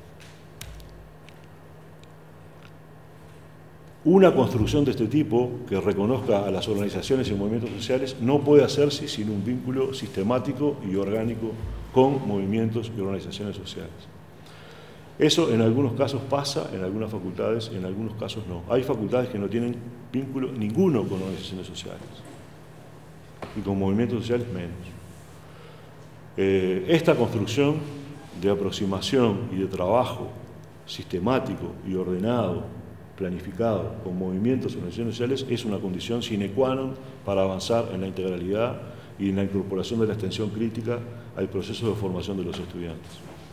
Una construcción de este tipo, que reconozca a las organizaciones y movimientos sociales, no puede hacerse sin un vínculo sistemático y orgánico con movimientos y organizaciones sociales. Eso en algunos casos pasa, en algunas facultades, en algunos casos no. Hay facultades que no tienen vínculo ninguno con organizaciones sociales, y con movimientos sociales menos. Eh, esta construcción de aproximación y de trabajo sistemático y ordenado planificado con movimientos y organizaciones sociales es una condición sine qua non para avanzar en la integralidad y en la incorporación de la extensión crítica al proceso de formación de los estudiantes.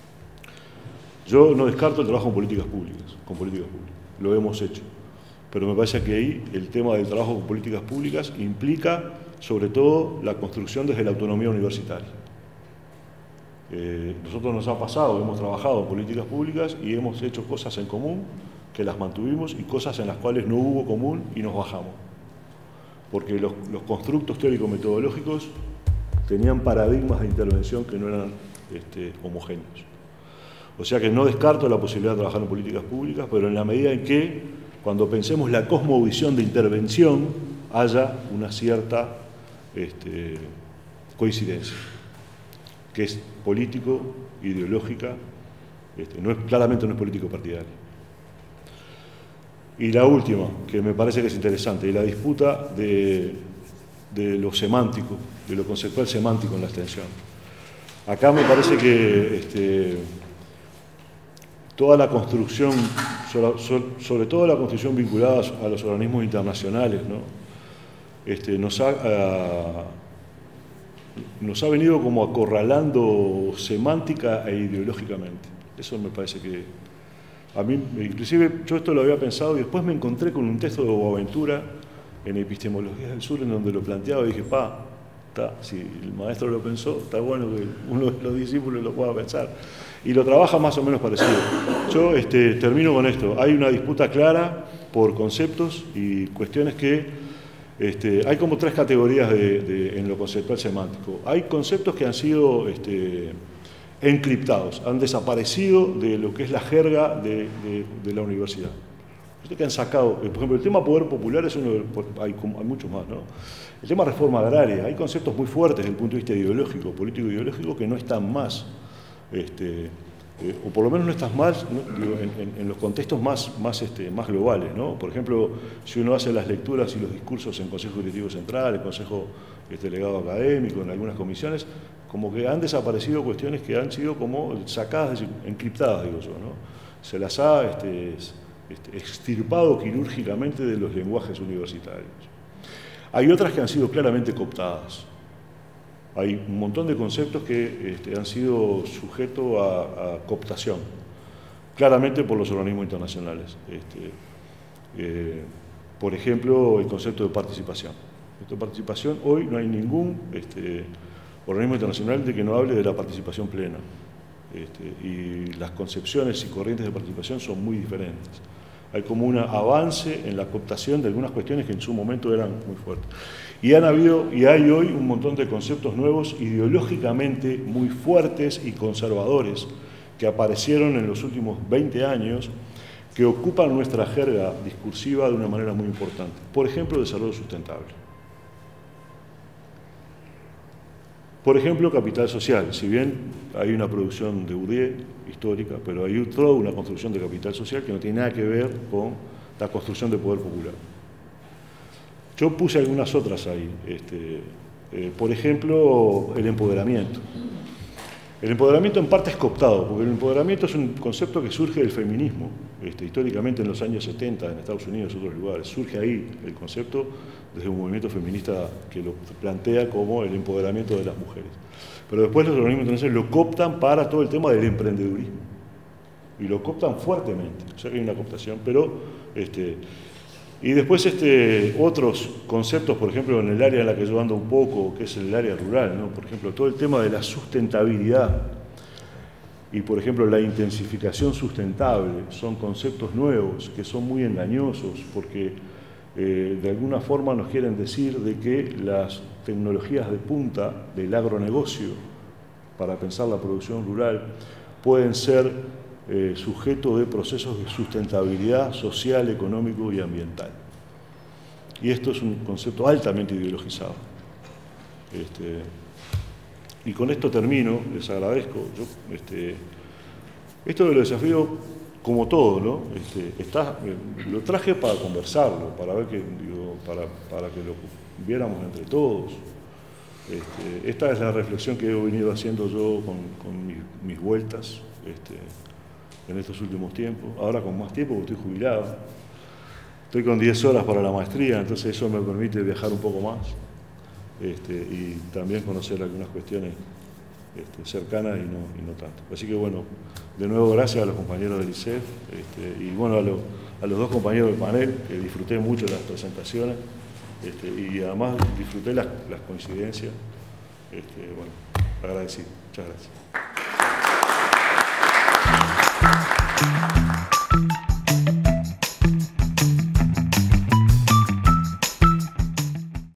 Yo no descarto el trabajo en políticas públicas, con políticas públicas, lo hemos hecho, pero me parece que ahí el tema del trabajo con políticas públicas implica sobre todo la construcción desde la autonomía universitaria. Eh, nosotros nos ha pasado, hemos trabajado en políticas públicas y hemos hecho cosas en común que las mantuvimos y cosas en las cuales no hubo común y nos bajamos. Porque los, los constructos teórico-metodológicos tenían paradigmas de intervención que no eran este, homogéneos. O sea que no descarto la posibilidad de trabajar en políticas públicas, pero en la medida en que, cuando pensemos la cosmovisión de intervención, haya una cierta este, coincidencia, que es político, ideológica, este, no es, claramente no es político partidario. Y la última, que me parece que es interesante, y la disputa de, de lo semántico, de lo conceptual semántico en la extensión. Acá me parece que este, toda la construcción, sobre, sobre todo la construcción vinculada a los organismos internacionales, ¿no? este, nos, ha, uh, nos ha venido como acorralando semántica e ideológicamente. Eso me parece que... A mí, inclusive, yo esto lo había pensado y después me encontré con un texto de Boaventura en Epistemología del Sur en donde lo planteaba y dije, pa, ta, si el maestro lo pensó, está bueno que uno de los discípulos lo pueda pensar. Y lo trabaja más o menos parecido. Yo este, termino con esto. Hay una disputa clara por conceptos y cuestiones que... Este, hay como tres categorías de, de, en lo conceptual semántico. Hay conceptos que han sido... Este, encriptados, han desaparecido de lo que es la jerga de, de, de la universidad. Ustedes que han sacado, por ejemplo, el tema poder popular es uno de, hay, hay muchos más, ¿no? El tema reforma agraria, hay conceptos muy fuertes desde el punto de vista ideológico, político-ideológico, que no están más, este, eh, o por lo menos no están más, ¿no? Digo, en, en, en los contextos más, más, este, más globales, ¿no? Por ejemplo, si uno hace las lecturas y los discursos en Consejo Directivo Central, en Consejo este, Delegado Académico, en algunas comisiones, como que han desaparecido cuestiones que han sido como sacadas, encriptadas, digo yo, ¿no? Se las ha este, este, extirpado quirúrgicamente de los lenguajes universitarios. Hay otras que han sido claramente cooptadas. Hay un montón de conceptos que este, han sido sujetos a, a cooptación, claramente por los organismos internacionales. Este, eh, por ejemplo, el concepto de participación. De participación, hoy no hay ningún... Este, organismo internacional de que no hable de la participación plena. Este, y las concepciones y corrientes de participación son muy diferentes. Hay como un avance en la cooptación de algunas cuestiones que en su momento eran muy fuertes. Y han habido, y hay hoy un montón de conceptos nuevos ideológicamente muy fuertes y conservadores que aparecieron en los últimos veinte años que ocupan nuestra jerga discursiva de una manera muy importante. Por ejemplo, desarrollo sustentable. Por ejemplo, capital social. Si bien hay una producción de Bourdieu histórica, pero hay toda una construcción de capital social que no tiene nada que ver con la construcción de poder popular. Yo puse algunas otras ahí. Este, eh, por ejemplo, el empoderamiento. El empoderamiento en parte es cooptado, porque el empoderamiento es un concepto que surge del feminismo, este, históricamente en los años setenta en Estados Unidos y otros lugares. Surge ahí el concepto desde un movimiento feminista que lo plantea como el empoderamiento de las mujeres. Pero después los organismos internacionales lo cooptan para todo el tema del emprendedurismo. Y lo cooptan fuertemente, o sea que hay una cooptación. Pero, este, y después este, otros conceptos, por ejemplo, en el área en la que yo ando un poco, que es el área rural, ¿no? Por ejemplo, todo el tema de la sustentabilidad y, por ejemplo, la intensificación sustentable, son conceptos nuevos que son muy engañosos porque Eh, de alguna forma nos quieren decir de que las tecnologías de punta del agronegocio para pensar la producción rural pueden ser eh, sujeto de procesos de sustentabilidad social, económico y ambiental. Y esto es un concepto altamente ideologizado. Este, y con esto termino, les agradezco. Yo, este, esto de los desafíos, como todo, ¿no? Este, está, lo traje para conversarlo, para ver que, digo, para, para que lo viéramos entre todos. Este, esta es la reflexión que he venido haciendo yo con, con mis, mis vueltas este, en estos últimos tiempos, ahora con más tiempo porque estoy jubilado. estoy con diez horas para la maestría, entonces eso me permite viajar un poco más este, y también conocer algunas cuestiones este, cercanas y no, y no tanto. Así que bueno, de nuevo gracias a los compañeros del I C E F este, y bueno, a, lo, a los dos compañeros del panel, que disfruté mucho las presentaciones este, y además disfruté las, las coincidencias. Este, bueno, agradecido. Muchas gracias.